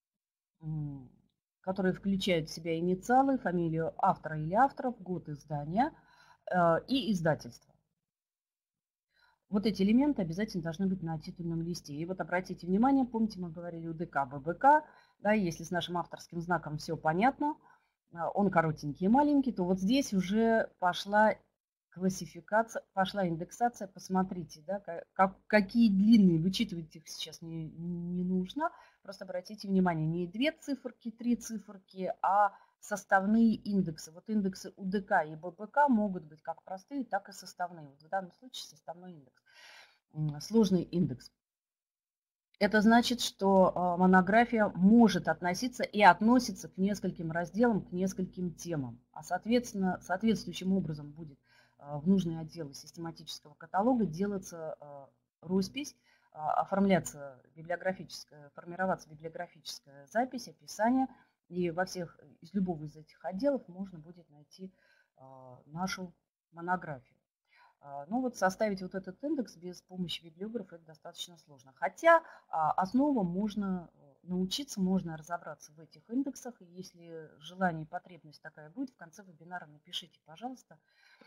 которые включают в себя инициалы, фамилию автора или авторов, год издания и издательство. Вот эти элементы обязательно должны быть на титульном листе. И вот обратите внимание, помните, мы говорили УДК, ББК, да, если с нашим авторским знаком все понятно, он коротенький и маленький, то вот здесь уже пошла классификация, пошла индексация. Посмотрите, да, как, какие длинные, вычитывать их сейчас не, не нужно. Просто обратите внимание, не две циферки, три циферки, а составные индексы. Вот индексы УДК и ББК могут быть как простые, так и составные. Вот в данном случае составной индекс, сложный индекс. Это значит, что монография может относиться и относится к нескольким разделам, к нескольким темам. А соответственно, соответствующим образом будет в нужные отделы систематического каталога делаться роспись, оформляться библиографическая, формироваться библиографическая запись, описание. И во всех, из любого из этих отделов можно будет найти нашу монографию. Ну вот составить вот этот индекс без помощи библиографа это достаточно сложно. Хотя основам можно научиться, можно разобраться в этих индексах. И если желание и потребность такая будет, в конце вебинара напишите, пожалуйста.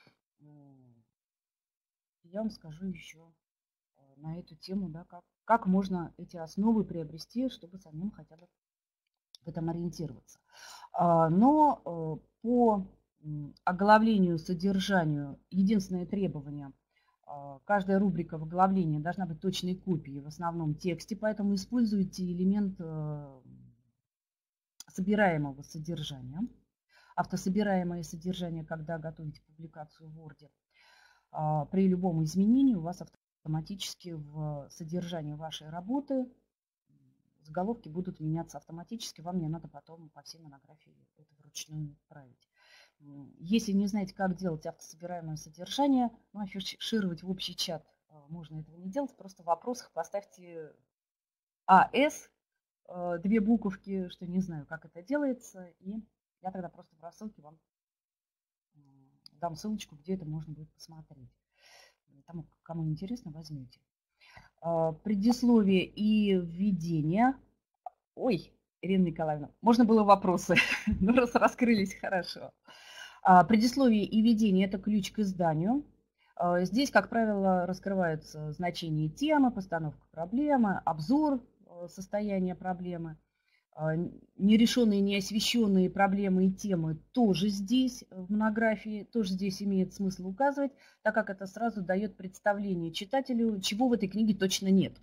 Я вам скажу еще на эту тему, да, как, как можно эти основы приобрести, чтобы самим хотя бы в этом ориентироваться. Но по оглавлению, содержанию единственное требование: каждая рубрика в оглавлении должна быть точной копией в основном тексте, поэтому используйте элемент собираемого содержания. Автособираемое содержание, когда готовите публикацию в Word, при любом изменении у вас автоматически в содержании вашей работы заголовки будут меняться автоматически, вам не надо потом по всей монографии это вручную править. Если не знаете, как делать автособираемое содержание, ну, афишировать в общий чат можно этого не делать, просто в вопросах поставьте АС, две буковки, что не знаю, как это делается, и я тогда просто в рассылке вам дам ссылочку, где это можно будет посмотреть. Тому, кому интересно, возьмите. Предисловие и введение. Ой, Ирина Николаевна, можно было вопросы, но раз раскрылись, хорошо. Предисловие и введение – это ключ к изданию. Здесь, как правило, раскрываются значения темы, постановка проблемы, обзор состояния проблемы. Нерешенные, неосвещенные проблемы и темы тоже здесь, в монографии, тоже здесь имеет смысл указывать, так как это сразу дает представление читателю, чего в этой книге точно нет.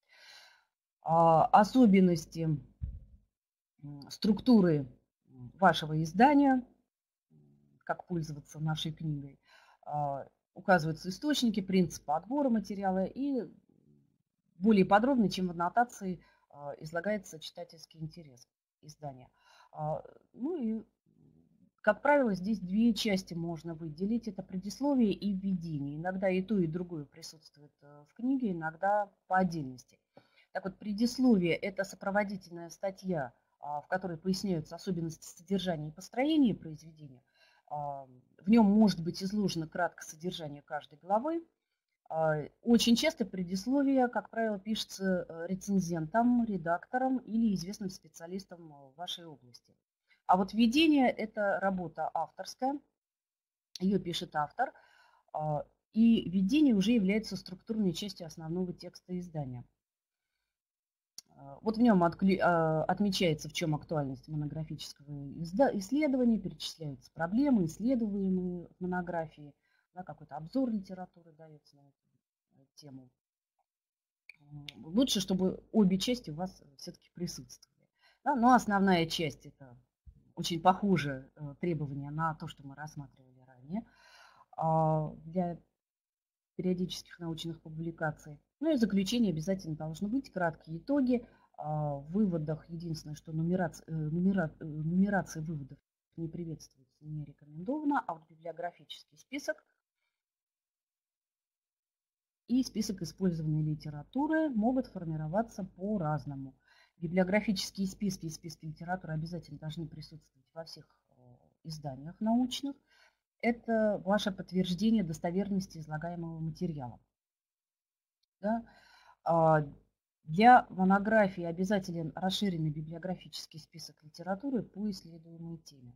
Особенности структуры вашего издания, как пользоваться нашей книгой, указываются источники, принципы отбора материала и более подробно, чем в аннотации, излагается читательский интерес издания. Ну и, как правило, здесь две части можно выделить. Это предисловие и введение. Иногда и то, и другое присутствует в книге, иногда по отдельности. Так вот, предисловие – это сопроводительная статья, в которой поясняются особенности содержания и построения произведения. В нем может быть изложено кратко содержание каждой главы. Очень часто предисловие, как правило, пишется рецензентом, редактором или известным специалистом в вашей области. А вот введение – это работа авторская, ее пишет автор, и введение уже является структурной частью основного текста издания. Вот в нем отмечается, в чем актуальность монографического исследования, перечисляются проблемы, исследуемые в монографии, да, какой-то обзор литературы дается на эту тему. Лучше, чтобы обе части у вас все-таки присутствовали. Да, но основная часть – это очень похоже требования на то, что мы рассматривали ранее для периодических научных публикаций. Ну и заключение обязательно должно быть, краткие итоги. В выводах единственное, что нумерация, нумера, нумерация выводов не приветствуется, не рекомендована, а вот библиографический список и список использованной литературы могут формироваться по-разному. Библиографические списки и списки литературы обязательно должны присутствовать во всех изданиях научных. Это ваше подтверждение достоверности излагаемого материала. Да? Для монографии обязателен расширенный библиографический список литературы по исследуемой теме.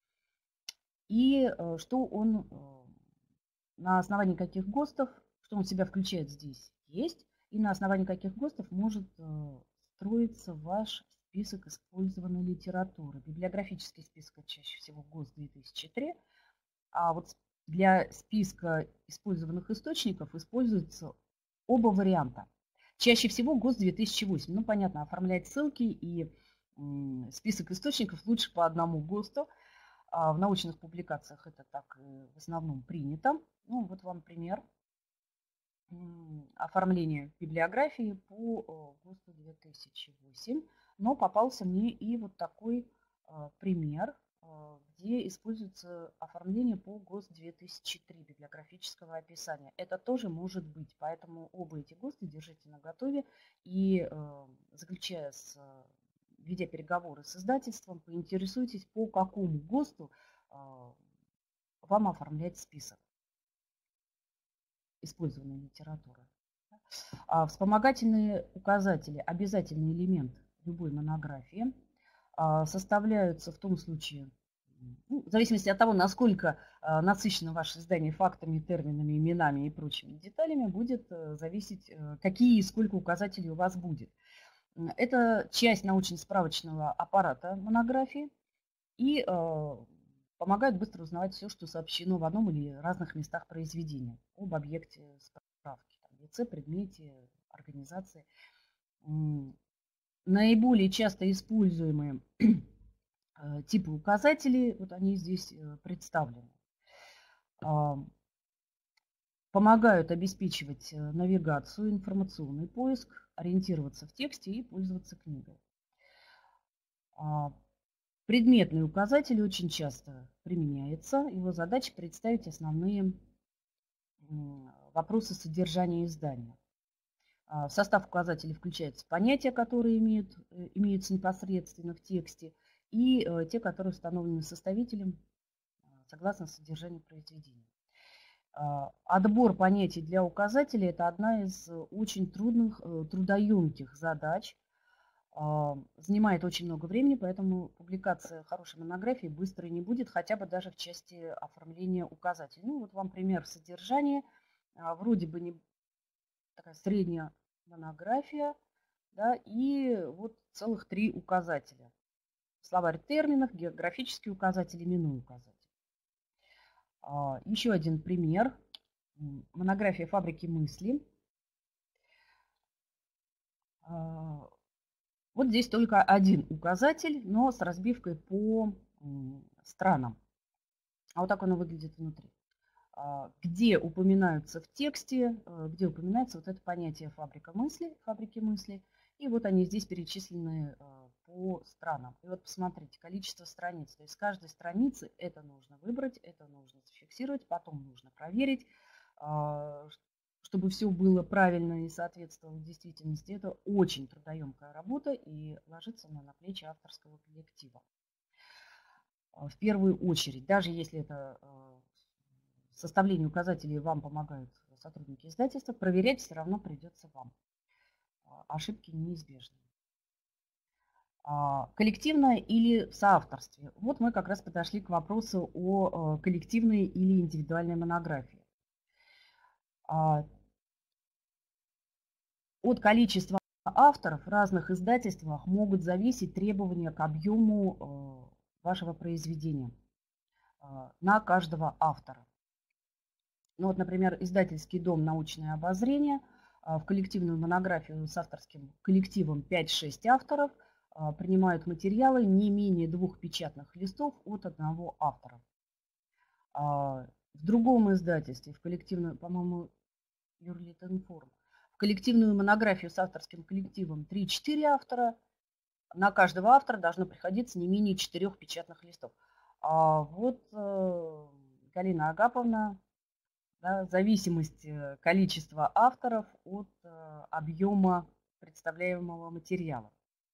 И что он, на основании каких ГОСТов, что он в себя включает здесь, есть, и на основании каких ГОСТов может строиться ваш список использованной литературы. Библиографический список чаще всего ГОСТ две тысячи три, а вот для списка использованных источников используются оба варианта. Чаще всего ГОСТ две тысячи восемь. Ну, понятно, оформлять ссылки и список источников лучше по одному ГОСТу. В научных публикациях это так в основном принято. Ну, вот вам пример оформления библиографии по ГОСТу две тысячи восемь. Но попался мне и вот такой пример, где используется оформление по ГОСТ две тысячи три библиографического описания. Это тоже может быть, поэтому оба эти ГОСТы держите наготове и, заключая с, ведя переговоры с издательством, поинтересуйтесь, по какому ГОСТу вам оформлять список. использованной литературы. А вспомогательные указатели, обязательный элемент любой монографии, составляются в том случае, ну, в зависимости от того, насколько насыщено ваше издание фактами, терминами, именами и прочими деталями, будет зависеть, какие и сколько указателей у вас будет. Это часть научно-справочного аппарата монографии и помогает быстро узнавать все, что сообщено в одном или разных местах произведения об объекте справки, там, лице, предмете, организации. Наиболее часто используемые типы указателей, вот они здесь представлены. Помогают обеспечивать навигацию, информационный поиск, ориентироваться в тексте и пользоваться книгой. Предметный указатель очень часто применяется. Его задача представить основные вопросы содержания издания. В состав указателей включаются понятия, которые имеют, имеются непосредственно в тексте, и те, которые установлены составителем согласно содержанию произведения. Отбор понятий для указателей – это одна из очень трудных, трудоемких задач. Занимает очень много времени, поэтому публикация хорошей монографии быстрой не будет, хотя бы даже в части оформления указателей. Ну, вот вам пример содержания. Вроде бы не такая средняя монография, да, и вот целых три указателя. Словарь терминов, географический указатель, именной указатель. Еще один пример. Монография «Фабрики мысли». Вот здесь только один указатель, но с разбивкой по странам. А вот так оно выглядит внутри. Где упоминаются в тексте, где упоминается вот это понятие «фабрика мысли», «фабрики мысли». И вот они здесь перечислены по странам. И вот посмотрите, количество страниц. То есть с каждой страницы это нужно выбрать, это нужно зафиксировать, потом нужно проверить, чтобы все было правильно и соответствовало действительности. Это очень трудоемкая работа и ложится она на плечи авторского коллектива. В первую очередь, даже если это составление указателей вам помогают сотрудники издательства, проверять все равно придется вам. Ошибки неизбежны. Коллективное или в соавторстве. Вот мы как раз подошли к вопросу о коллективной или индивидуальной монографии. От количества авторов в разных издательствах могут зависеть требования к объему вашего произведения на каждого автора. Ну вот, например, издательский дом «Научное обозрение» в коллективную монографию с авторским коллективом пять-шесть авторов принимают материалы не менее двух печатных листов от одного автора. В другом издательстве, в коллективную, по-моему, Юрлит-Информ, в коллективную монографию с авторским коллективом три-четыре автора, на каждого автора должно приходиться не менее четырех печатных листов. А вот Галина Агаповна, да, зависимость количества авторов от объема представляемого материала.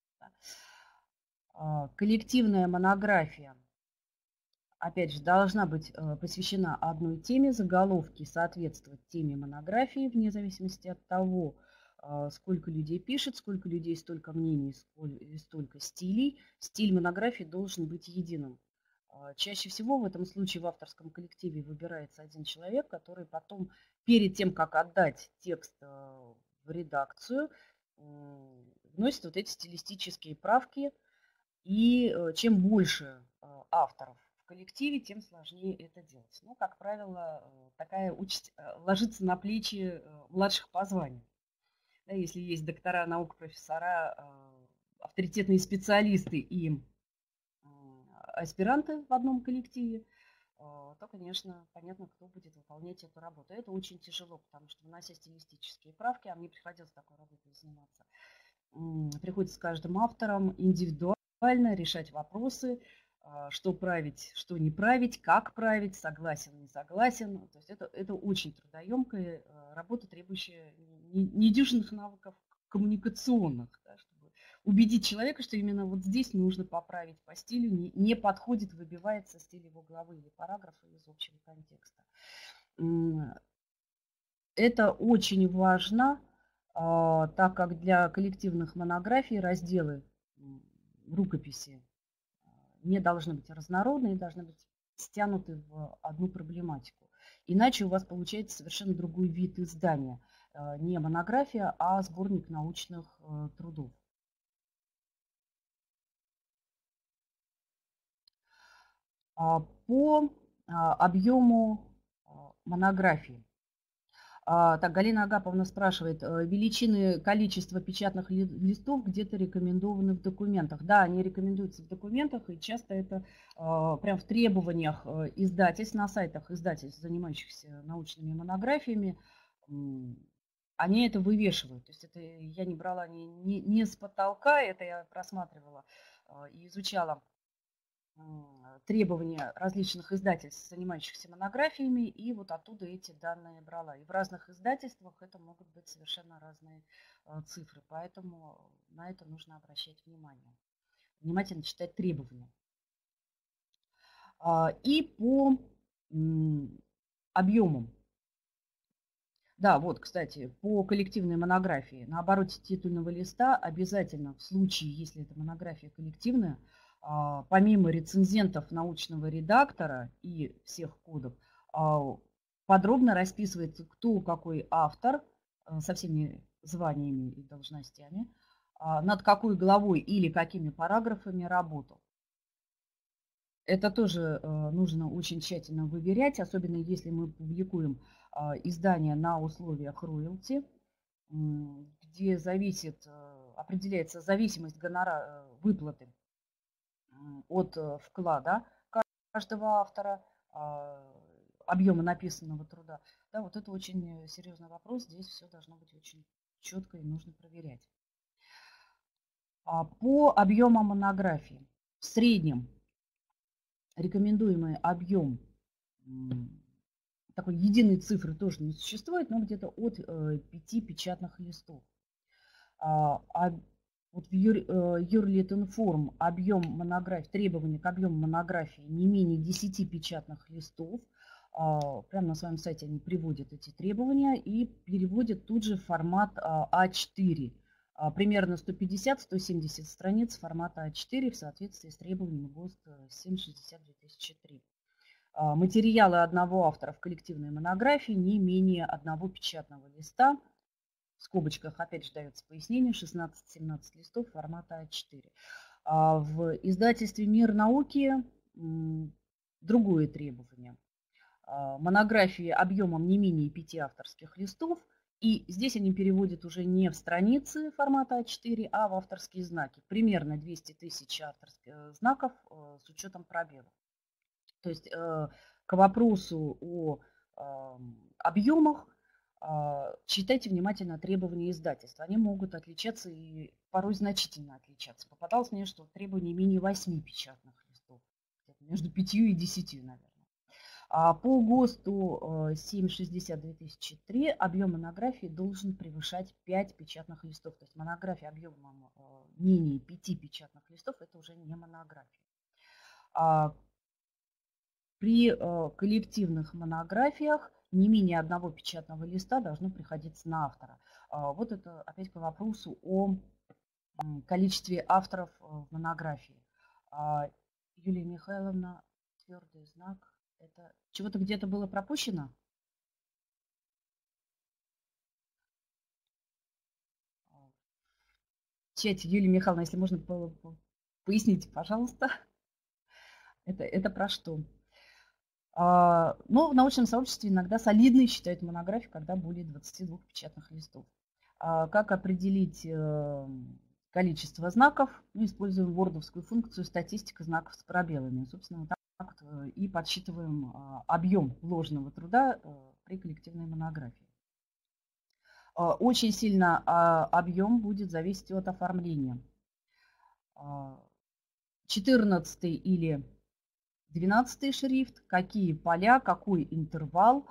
Коллективная монография, опять же, должна быть посвящена одной теме, заголовки соответствовать теме монографии, вне зависимости от того, сколько людей пишет, сколько людей, столько мнений, столько стилей. Стиль монографии должен быть единым. Чаще всего в этом случае в авторском коллективе выбирается один человек, который потом, перед тем, как отдать текст в редакцию, вносит вот эти стилистические правки. И чем больше авторов в коллективе, тем сложнее это делать. Но, как правило, такая участь ложится на плечи младших по званию. Да, если есть доктора наук, профессора, авторитетные специалисты и аспиранты в одном коллективе, то, конечно, понятно, кто будет выполнять эту работу. Это очень тяжело, потому что, вынося стилистические правки, а мне приходилось такой работой заниматься, приходится с каждым автором индивидуально решать вопросы, что править, что не править, как править, согласен, не согласен. То есть это, это очень трудоемкая работа, требующая недюжинных навыков коммуникационных, да, чтобы убедить человека, что именно вот здесь нужно поправить по стилю, не, не подходит, выбивается стиль его главы или параграфа из общего контекста. Это очень важно, так как для коллективных монографий разделы рукописи не должны быть разнородные, должны быть стянуты в одну проблематику. Иначе у вас получается совершенно другой вид издания. Не монография, а сборник научных трудов. По объему монографии. Так, Галина Агаповна спрашивает, величины количества печатных листов где-то рекомендованы в документах. Да, они рекомендуются в документах, и часто это прям в требованиях издательств, на сайтах издательств, занимающихся научными монографиями, они это вывешивают. То есть это я не брала не, не, не с потолка, это я просматривала и изучала требования различных издательств, занимающихся монографиями, и вот оттуда эти данные брала. И в разных издательствах это могут быть совершенно разные цифры, поэтому на это нужно обращать внимание. Внимательно читать требования. И по объемам. Да, вот, кстати, по коллективной монографии на обороте титульного листа обязательно в случае, если эта монография коллективная, помимо рецензентов научного редактора и всех кодов, подробно расписывается, кто какой автор со всеми званиями и должностями, над какой главой или какими параграфами работал. Это тоже нужно очень тщательно выверять, особенно если мы публикуем издание на условиях роялти, где зависит, определяется зависимость гонорара выплаты от вклада каждого автора, объема написанного труда. Да, вот это очень серьезный вопрос. Здесь все должно быть очень четко и нужно проверять. По объемам монографии. В среднем рекомендуемый объем, такой единой цифры тоже не существует, но где-то от пяти печатных листов. Вот в Юрлит-Информ объем монографии, требования к объему монографии не менее десяти печатных листов. Прямо на своем сайте они приводят эти требования и переводят тут же в формат а четыре. Примерно сто пятьдесят — сто семьдесят страниц формата а четыре в соответствии с требованиями ГОСТ семь шестьдесят две тысячи три. Материалы одного автора в коллективной монографии не менее одного печатного листа. В скобочках опять же дается пояснение, шестнадцать-семнадцать листов формата а четыре. В издательстве «Мир науки» другое требование. Монографии объемом не менее пяти авторских листов. И здесь они переводят уже не в страницы формата а четыре, а в авторские знаки. Примерно двести тысяч авторских знаков с учетом пробелов. То есть к вопросу о объемах читайте внимательно требования издательства. Они могут отличаться и порой значительно отличаться. Попадалось мне, что требования менее восьми печатных листов. Между пятью и десятью, наверное. По ГОСТу семь шестьдесят две тысячи три объем монографии должен превышать пять печатных листов. То есть монография объемом менее пяти печатных листов – это уже не монография. При коллективных монографиях не менее одного печатного листа должно приходиться на автора. Вот это опять к вопросу о количестве авторов в монографии. Юлия Михайловна, твердый знак. Это чего-то где-то было пропущено? В чате, Юлия Михайловна, если можно, поясните, пожалуйста. Это, это про что? Но в научном сообществе иногда солидной считают монографию, когда более двадцати двух печатных листов. Как определить количество знаков? Мы используем вордовскую функцию статистика знаков с пробелами. Собственно, вот так вот и подсчитываем объем вложенного труда при коллективной монографии. Очень сильно объем будет зависеть от оформления. четырнадцатый или двенадцатый шрифт, какие поля, какой интервал,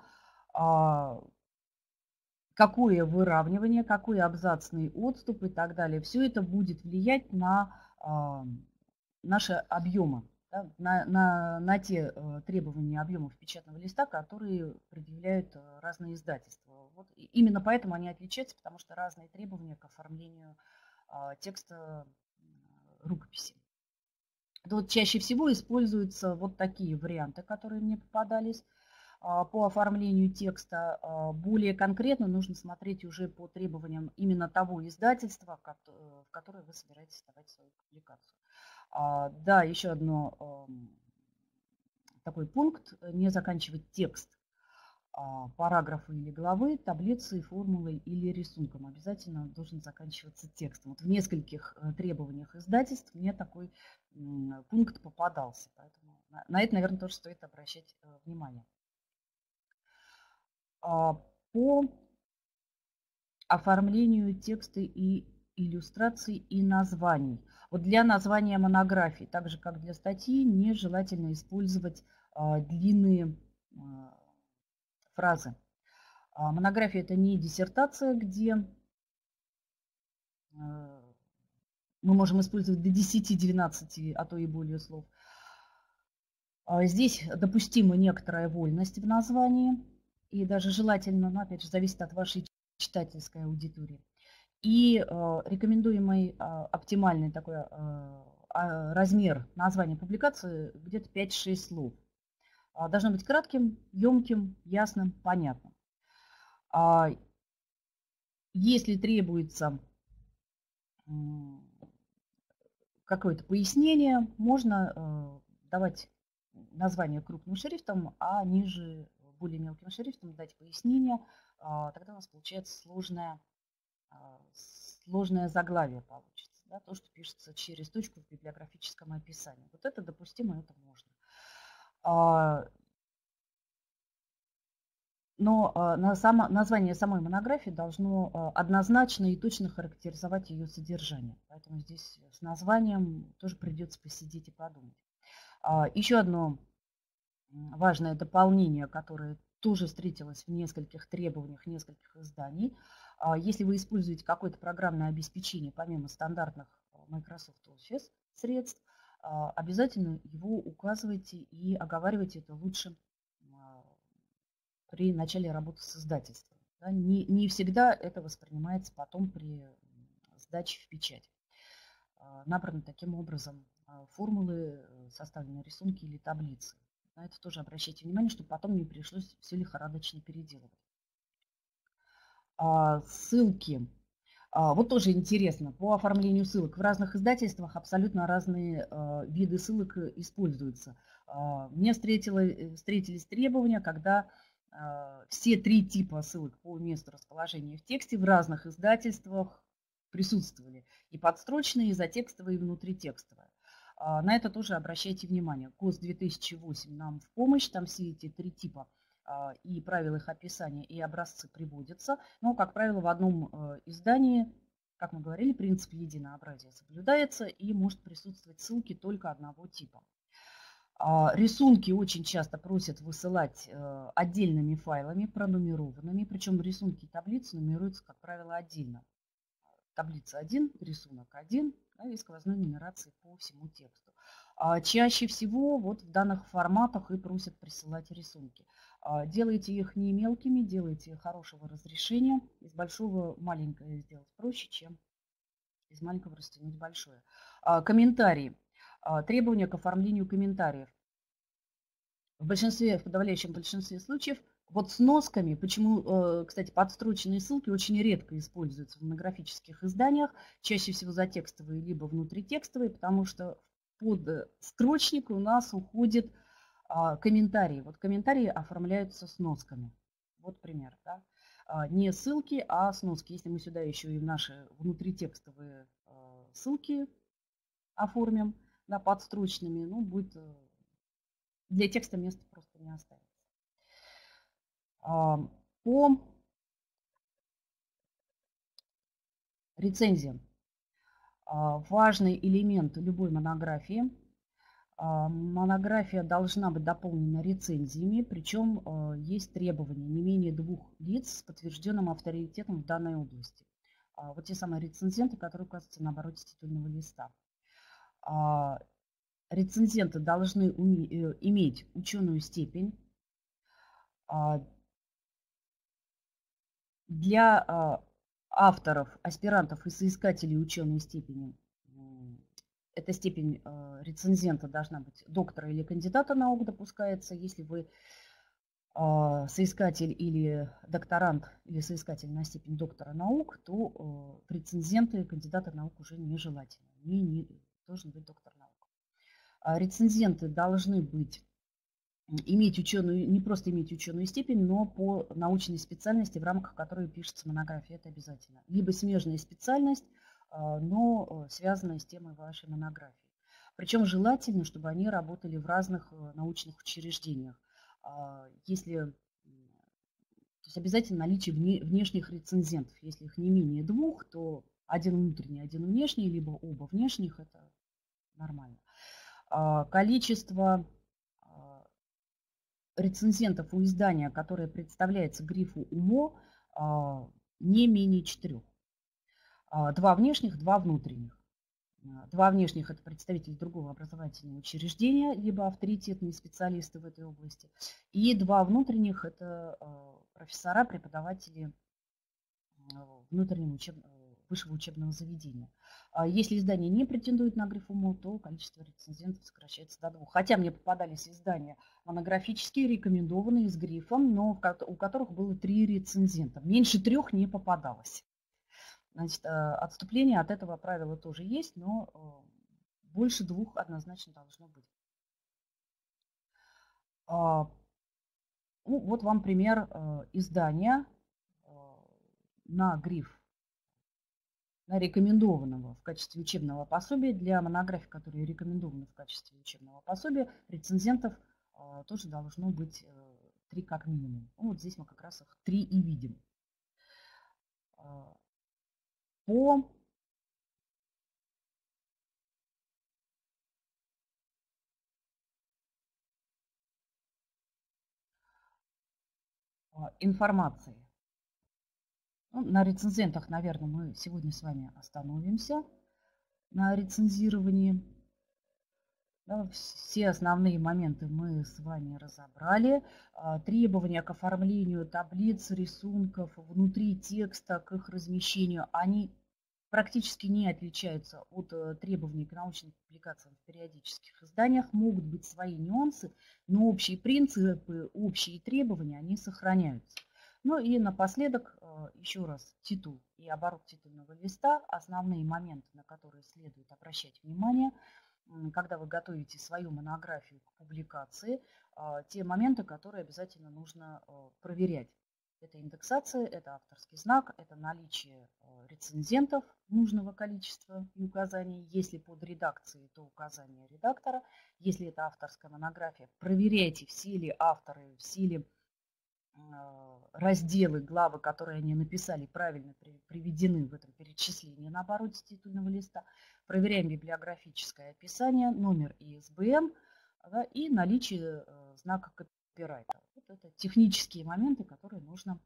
какое выравнивание, какой абзацный отступ и так далее. Все это будет влиять на наши объемы, да, на, на, на те требования объемов печатного листа, которые предъявляют разные издательства. Вот именно поэтому они отличаются, потому что разные требования к оформлению текста рукописи. Тут чаще всего используются вот такие варианты, которые мне попадались по оформлению текста. Более конкретно нужно смотреть уже по требованиям именно того издательства, в которое вы собираетесь давать свою публикацию. Да, еще одно такой пункт: не заканчивать текст параграфа или главы таблицей, формулой или рисунком. Обязательно должен заканчиваться текстом. Вот в нескольких требованиях издательств мне такой пункт попадался. Поэтому на это, наверное, тоже стоит обращать внимание. По оформлению текста и иллюстраций и названий. Вот для названия монографии, так же как для статьи, нежелательно использовать длинные фразы. Монография – это не диссертация, где мы можем использовать до десяти-двенадцати, а то и более слов. Здесь допустима некоторая вольность в названии, и даже желательно, но опять же зависит от вашей читательской аудитории. И рекомендуемый оптимальный такой размер названия публикации где-то пять-шесть слов. Должно быть кратким, емким, ясным, понятным. Если требуется какое-то пояснение, можно давать название крупным шрифтом, а ниже более мелким шрифтом дать пояснение. Тогда у нас получается сложное, сложное заглавие получится. Да, то, что пишется через точку в библиографическом описании. Вот это допустимо, это можно. Но название самой монографии должно однозначно и точно характеризовать ее содержание. Поэтому здесь с названием тоже придется посидеть и подумать. Еще одно важное дополнение, которое тоже встретилось в нескольких требованиях, нескольких изданий. Если вы используете какое-то программное обеспечение помимо стандартных Microsoft Office средств, обязательно его указывайте и оговаривайте это лучше при начале работы с издательством. Да, не, не всегда это воспринимается потом при сдаче в печать. Набраны таким образом формулы, составленные рисунки или таблицы. На это тоже обращайте внимание, чтобы потом не пришлось все лихорадочно переделывать. Ссылки. Вот тоже интересно, по оформлению ссылок в разных издательствах абсолютно разные виды ссылок используются. Мне встретило, встретились требования, когда все три типа ссылок по месту расположения в тексте в разных издательствах присутствовали. И подстрочные, и затекстовые, и внутритекстовые. На это тоже обращайте внимание. КОС две тысячи восемь нам в помощь. Там все эти три типа и правила их описания, и образцы приводятся. Но, как правило, в одном издании, как мы говорили, принцип единообразия соблюдается и может присутствовать ссылки только одного типа. Рисунки очень часто просят высылать отдельными файлами, пронумерованными, причем рисунки и таблицы нумеруются, как правило, отдельно. Таблица один, рисунок один, да, и сквозной нумерации по всему тексту. Чаще всего вот в данных форматах и просят присылать рисунки. Делайте их не мелкими, делайте хорошего разрешения. Из большого маленькое сделать проще, чем из маленького растянуть большое. Комментарии. Требования к оформлению комментариев. В большинстве, в подавляющем большинстве случаев, вот с носками, почему, кстати, подстроченные ссылки очень редко используются в монографических изданиях, чаще всего затекстовые либо внутритекстовые, потому что под строчник у нас уходит комментарии. Вот комментарии оформляются с носками. Вот пример, да? Не ссылки, а сноски. Если мы сюда еще и наши внутритекстовые ссылки оформим, да, подстрочными, ну, будет для текста места просто не останется. По рецензиям. Важный элемент любой монографии. Монография должна быть дополнена рецензиями, причем есть требования не менее двух лиц с подтвержденным авторитетом в данной области. Вот те самые рецензенты, которые указываются на обороте титульного листа. Рецензенты должны иметь ученую степень, Для а, авторов, аспирантов и соискателей ученой степени эта степень а, рецензента должна быть доктора или кандидата наук допускается. Если вы а, соискатель или докторант, или соискатель на степень доктора наук, то а, рецензенты, кандидаты наук уже нежелательно. Не, не должен быть доктор наук. А рецензенты должны быть иметь ученую, не просто иметь ученую степень, но по научной специальности, в рамках которой пишется монография, это обязательно. Либо смежная специальность, но связанная с темой вашей монографии. Причем желательно, чтобы они работали в разных научных учреждениях. Если, то есть обязательно наличие внешних рецензентов. Если их не менее двух, то один внутренний, один внешний, либо оба внешних, это нормально. Количество рецензентов у издания, которое представляется грифу УМО, не менее четырех. Два внешних, два внутренних. Два внешних – это представители другого образовательного учреждения, либо авторитетные специалисты в этой области. И два внутренних – это профессора, преподаватели внутреннего учебного, высшего учебного заведения. Если издание не претендует на гриф УМО, то количество рецензентов сокращается до двух. Хотя мне попадались издания монографические, рекомендованные с грифом, но у которых было три рецензента. Меньше трех не попадалось. Значит, отступление от этого правила тоже есть, но больше двух однозначно должно быть. Ну, вот вам пример издания на гриф, на рекомендованного в качестве учебного пособия. Для монографий, которые рекомендованы в качестве учебного пособия, рецензентов тоже должно быть три как минимум. Ну, вот здесь мы как раз их три и видим. По информации. Ну, на рецензентах, наверное, мы сегодня с вами остановимся. На рецензировании. Да, все основные моменты мы с вами разобрали. Требования к оформлению таблиц, рисунков внутри текста, к их размещению, они практически не отличаются от требований к научным публикациям в периодических изданиях. Могут быть свои нюансы, но общие принципы, общие требования, они сохраняются. Ну и напоследок еще раз титул и оборот титульного листа, основные моменты, на которые следует обращать внимание, когда вы готовите свою монографию к публикации, те моменты, которые обязательно нужно проверять. Это индексация, это авторский знак, это наличие рецензентов нужного количества и указаний. Если под редакцией, то указания редактора. Если это авторская монография, проверяйте, все ли авторы, все ли разделы, главы, которые они написали, правильно приведены в этом перечислении на обороте титульного листа. Проверяем библиографическое описание, номер и ай эс бэ эн, да, и наличие знака копирайта. Вот это технические моменты, которые нужно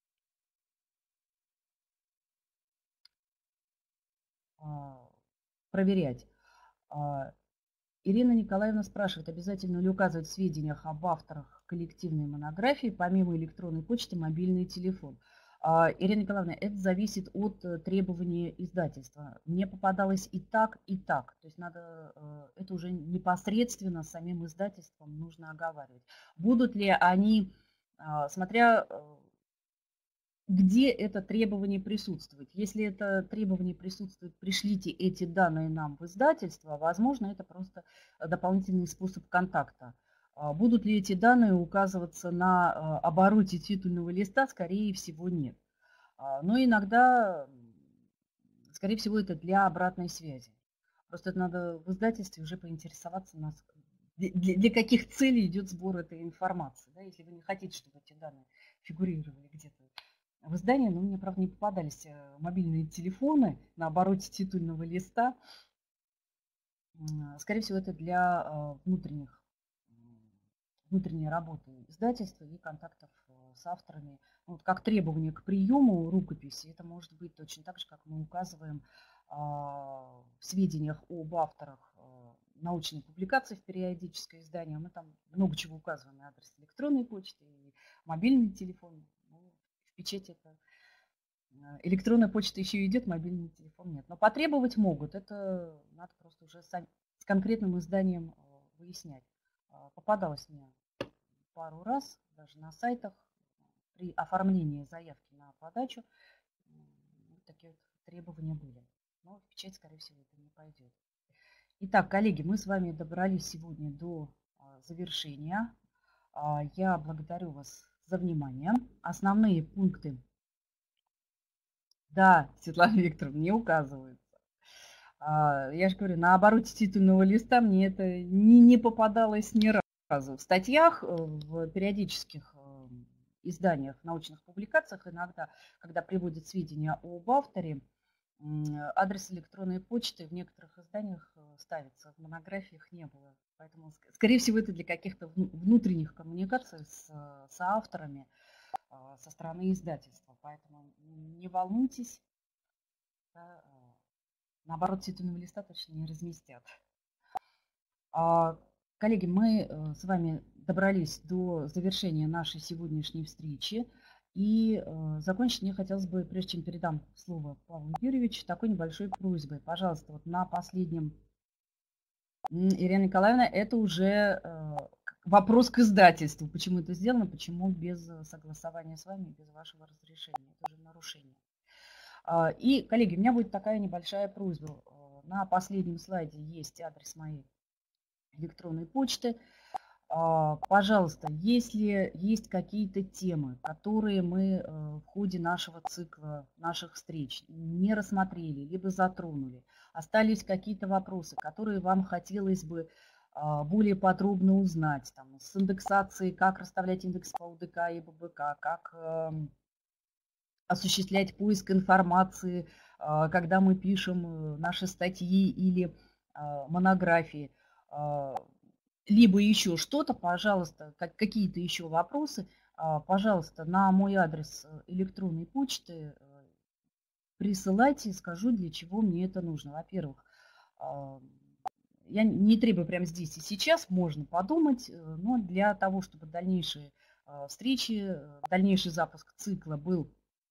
проверять. Ирина Николаевна спрашивает, обязательно ли указывать в сведениях об авторах коллективной монографии, помимо электронной почты, мобильный телефон. Ирина Николаевна, это зависит от требования издательства. Мне попадалось и так, и так. То есть надо, это уже непосредственно самим издательством нужно оговаривать. Будут ли они, смотря где это требование присутствует. Если это требование присутствует, пришлите эти данные нам в издательство, возможно, это просто дополнительный способ контакта. Будут ли эти данные указываться на обороте титульного листа? Скорее всего, нет. Но иногда, скорее всего, это для обратной связи. Просто это надо в издательстве уже поинтересоваться, нас, для, для каких целей идет сбор этой информации. Да? Если вы не хотите, чтобы эти данные фигурировали где-то в издании, но мне, правда, не попадались мобильные телефоны на обороте титульного листа. Скорее всего, это для внутренних, внутренней работы издательства и контактов с авторами. Вот как требование к приему рукописи, это может быть точно так же, как мы указываем в сведениях об авторах научной публикации в периодическое издание. Мы там много чего указываем, и адрес электронной почты, и мобильный телефон. В печати это Электронная почта еще идет, мобильный телефон нет. Но потребовать могут. Это надо просто уже с конкретным изданием выяснять. Попадалось мне пару раз, даже на сайтах, при оформлении заявки на подачу, вот такие вот требования были. Но в печать, скорее всего, это не пойдет. Итак, коллеги, мы с вами добрались сегодня до завершения. Я благодарю вас за внимание. Основные пункты, да, Светлана Викторовна, не указываются. Я же говорю, на обороте титульного листа мне это не, не попадалось ни разу. В статьях, в периодических изданиях, научных публикациях иногда, когда приводят сведения об авторе, адрес электронной почты в некоторых изданиях ставится, в монографиях не было. Поэтому, скорее всего, это для каких-то внутренних коммуникаций с, с авторами со стороны издательства. Поэтому не волнуйтесь, да, наоборот, титульного листа точно не разместят. Коллеги, мы с вами добрались до завершения нашей сегодняшней встречи. И э, закончить мне хотелось бы, прежде чем передам слово Павлу Юрьевичу, такой небольшой просьбой. Пожалуйста, вот на последнем, Ирина Николаевна, это уже э, вопрос к издательству. Почему это сделано, почему без согласования с вами, без вашего разрешения. Это уже нарушение. Э, и, коллеги, у меня будет такая небольшая просьба. На последнем слайде есть адрес моей электронной почты. Пожалуйста, если есть какие-то темы, которые мы в ходе нашего цикла, наших встреч не рассмотрели, либо затронули, остались какие-то вопросы, которые вам хотелось бы более подробно узнать, там, с индексацией, как расставлять индекс по У Д К и Б Б К, как осуществлять поиск информации, когда мы пишем наши статьи или монографии, либо еще что-то, пожалуйста, какие-то еще вопросы, пожалуйста, на мой адрес электронной почты присылайте, скажу, для чего мне это нужно. Во-первых, я не требую прямо здесь и сейчас, можно подумать, но для того, чтобы дальнейшие встречи, дальнейший запуск цикла был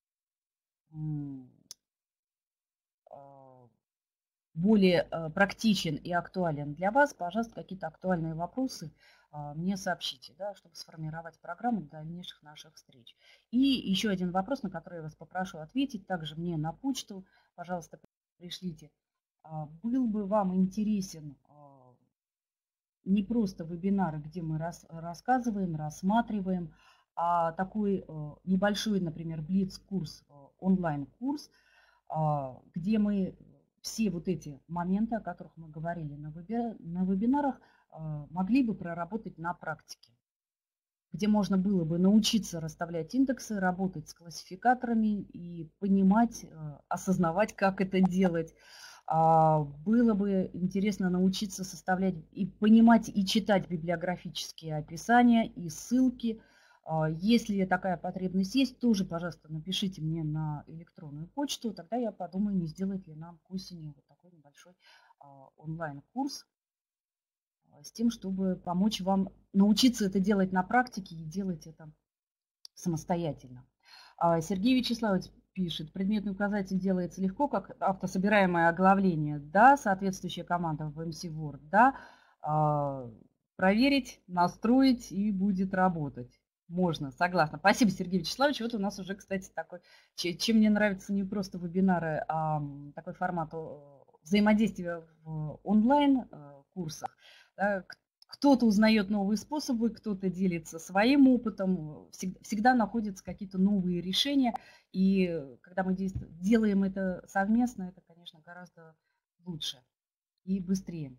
более практичен и актуален для вас, пожалуйста, какие-то актуальные вопросы мне сообщите, да, чтобы сформировать программу для дальнейших наших встреч. И еще один вопрос, на который я вас попрошу ответить, также мне на почту, пожалуйста, пришлите. Был бы вам интересен не просто вебинары, где мы рассказываем, рассматриваем, а такой небольшой, например, блиц-курс, онлайн-курс, где мы все вот эти моменты, о которых мы говорили на вебинарах, могли бы проработать на практике, где можно было бы научиться расставлять индексы, работать с классификаторами и понимать, осознавать, как это делать. Было бы интересно научиться составлять и понимать и читать библиографические описания и ссылки. Если такая потребность есть, тоже, пожалуйста, напишите мне на электронную почту, тогда я подумаю, не сделать ли нам к осени вот такой небольшой онлайн-курс с тем, чтобы помочь вам научиться это делать на практике и делать это самостоятельно. Сергей Вячеславович пишет, предметный указатель делается легко, как автособираемое оглавление. Да, соответствующая команда в эм си Word. Да, проверить, настроить и будет работать. Можно, согласна. Спасибо, Сергей Вячеславович. Вот у нас уже, кстати, такой, чем мне нравятся не просто вебинары, а такой формат взаимодействия в онлайн-курсах. Кто-то узнает новые способы, кто-то делится своим опытом, всегда, всегда находятся какие-то новые решения. И когда мы делаем это совместно, это, конечно, гораздо лучше и быстрее.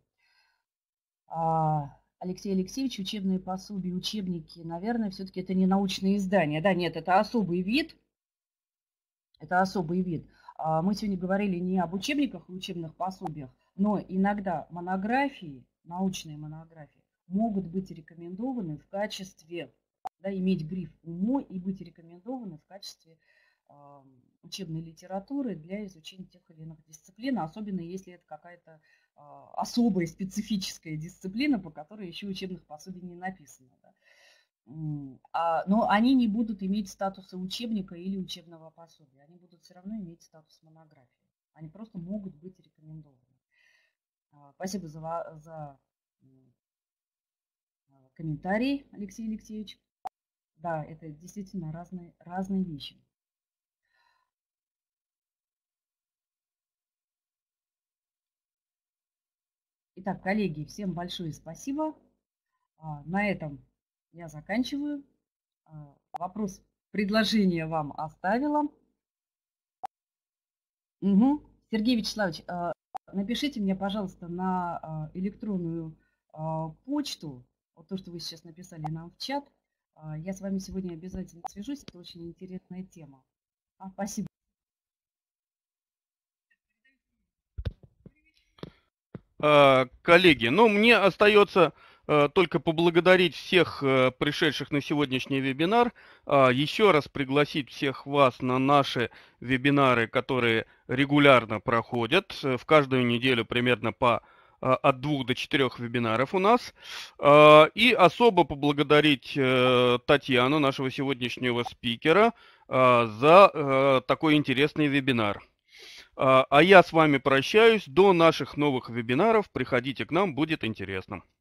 Алексей Алексеевич, учебные пособия, учебники, наверное, все-таки это не научные издания. Да, нет, это особый вид. Это особый вид. Мы сегодня говорили не об учебниках и учебных пособиях, но иногда монографии, научные монографии, могут быть рекомендованы в качестве, да, иметь гриф УМО и быть рекомендованы в качестве э, учебной литературы для изучения тех или иных дисциплин, особенно если это какая-то э, особая специфическая дисциплина, по которой еще учебных пособий не написано. Да. М, а, но они не будут иметь статуса учебника или учебного пособия. Они будут все равно иметь статус монографии. Они просто могут быть рекомендованы. А, Спасибо за, ва- за м, а, комментарий, Алексей Алексеевич. Да, это действительно разные, разные вещи. Итак, коллеги, всем большое спасибо. А, На этом я заканчиваю. А, Вопрос, предложение вам оставила. Угу. Сергей Вячеславович, а, напишите мне, пожалуйста, на а, электронную а, почту, вот то, что вы сейчас написали нам в чат. А, Я с вами сегодня обязательно свяжусь, это очень интересная тема. А, Спасибо. Э, Коллеги, ну, мне остается э, только поблагодарить всех э, пришедших на сегодняшний вебинар, а, еще раз пригласить всех вас на наши вебинары, которые регулярно проходят, э, в каждую неделю примерно по э, от двух до четырех вебинаров у нас. Э, И особо поблагодарить э, Татьяну, нашего сегодняшнего спикера, э, за э, такой интересный вебинар. А а я с вами прощаюсь. До наших новых вебинаров. Приходите к нам, будет интересно.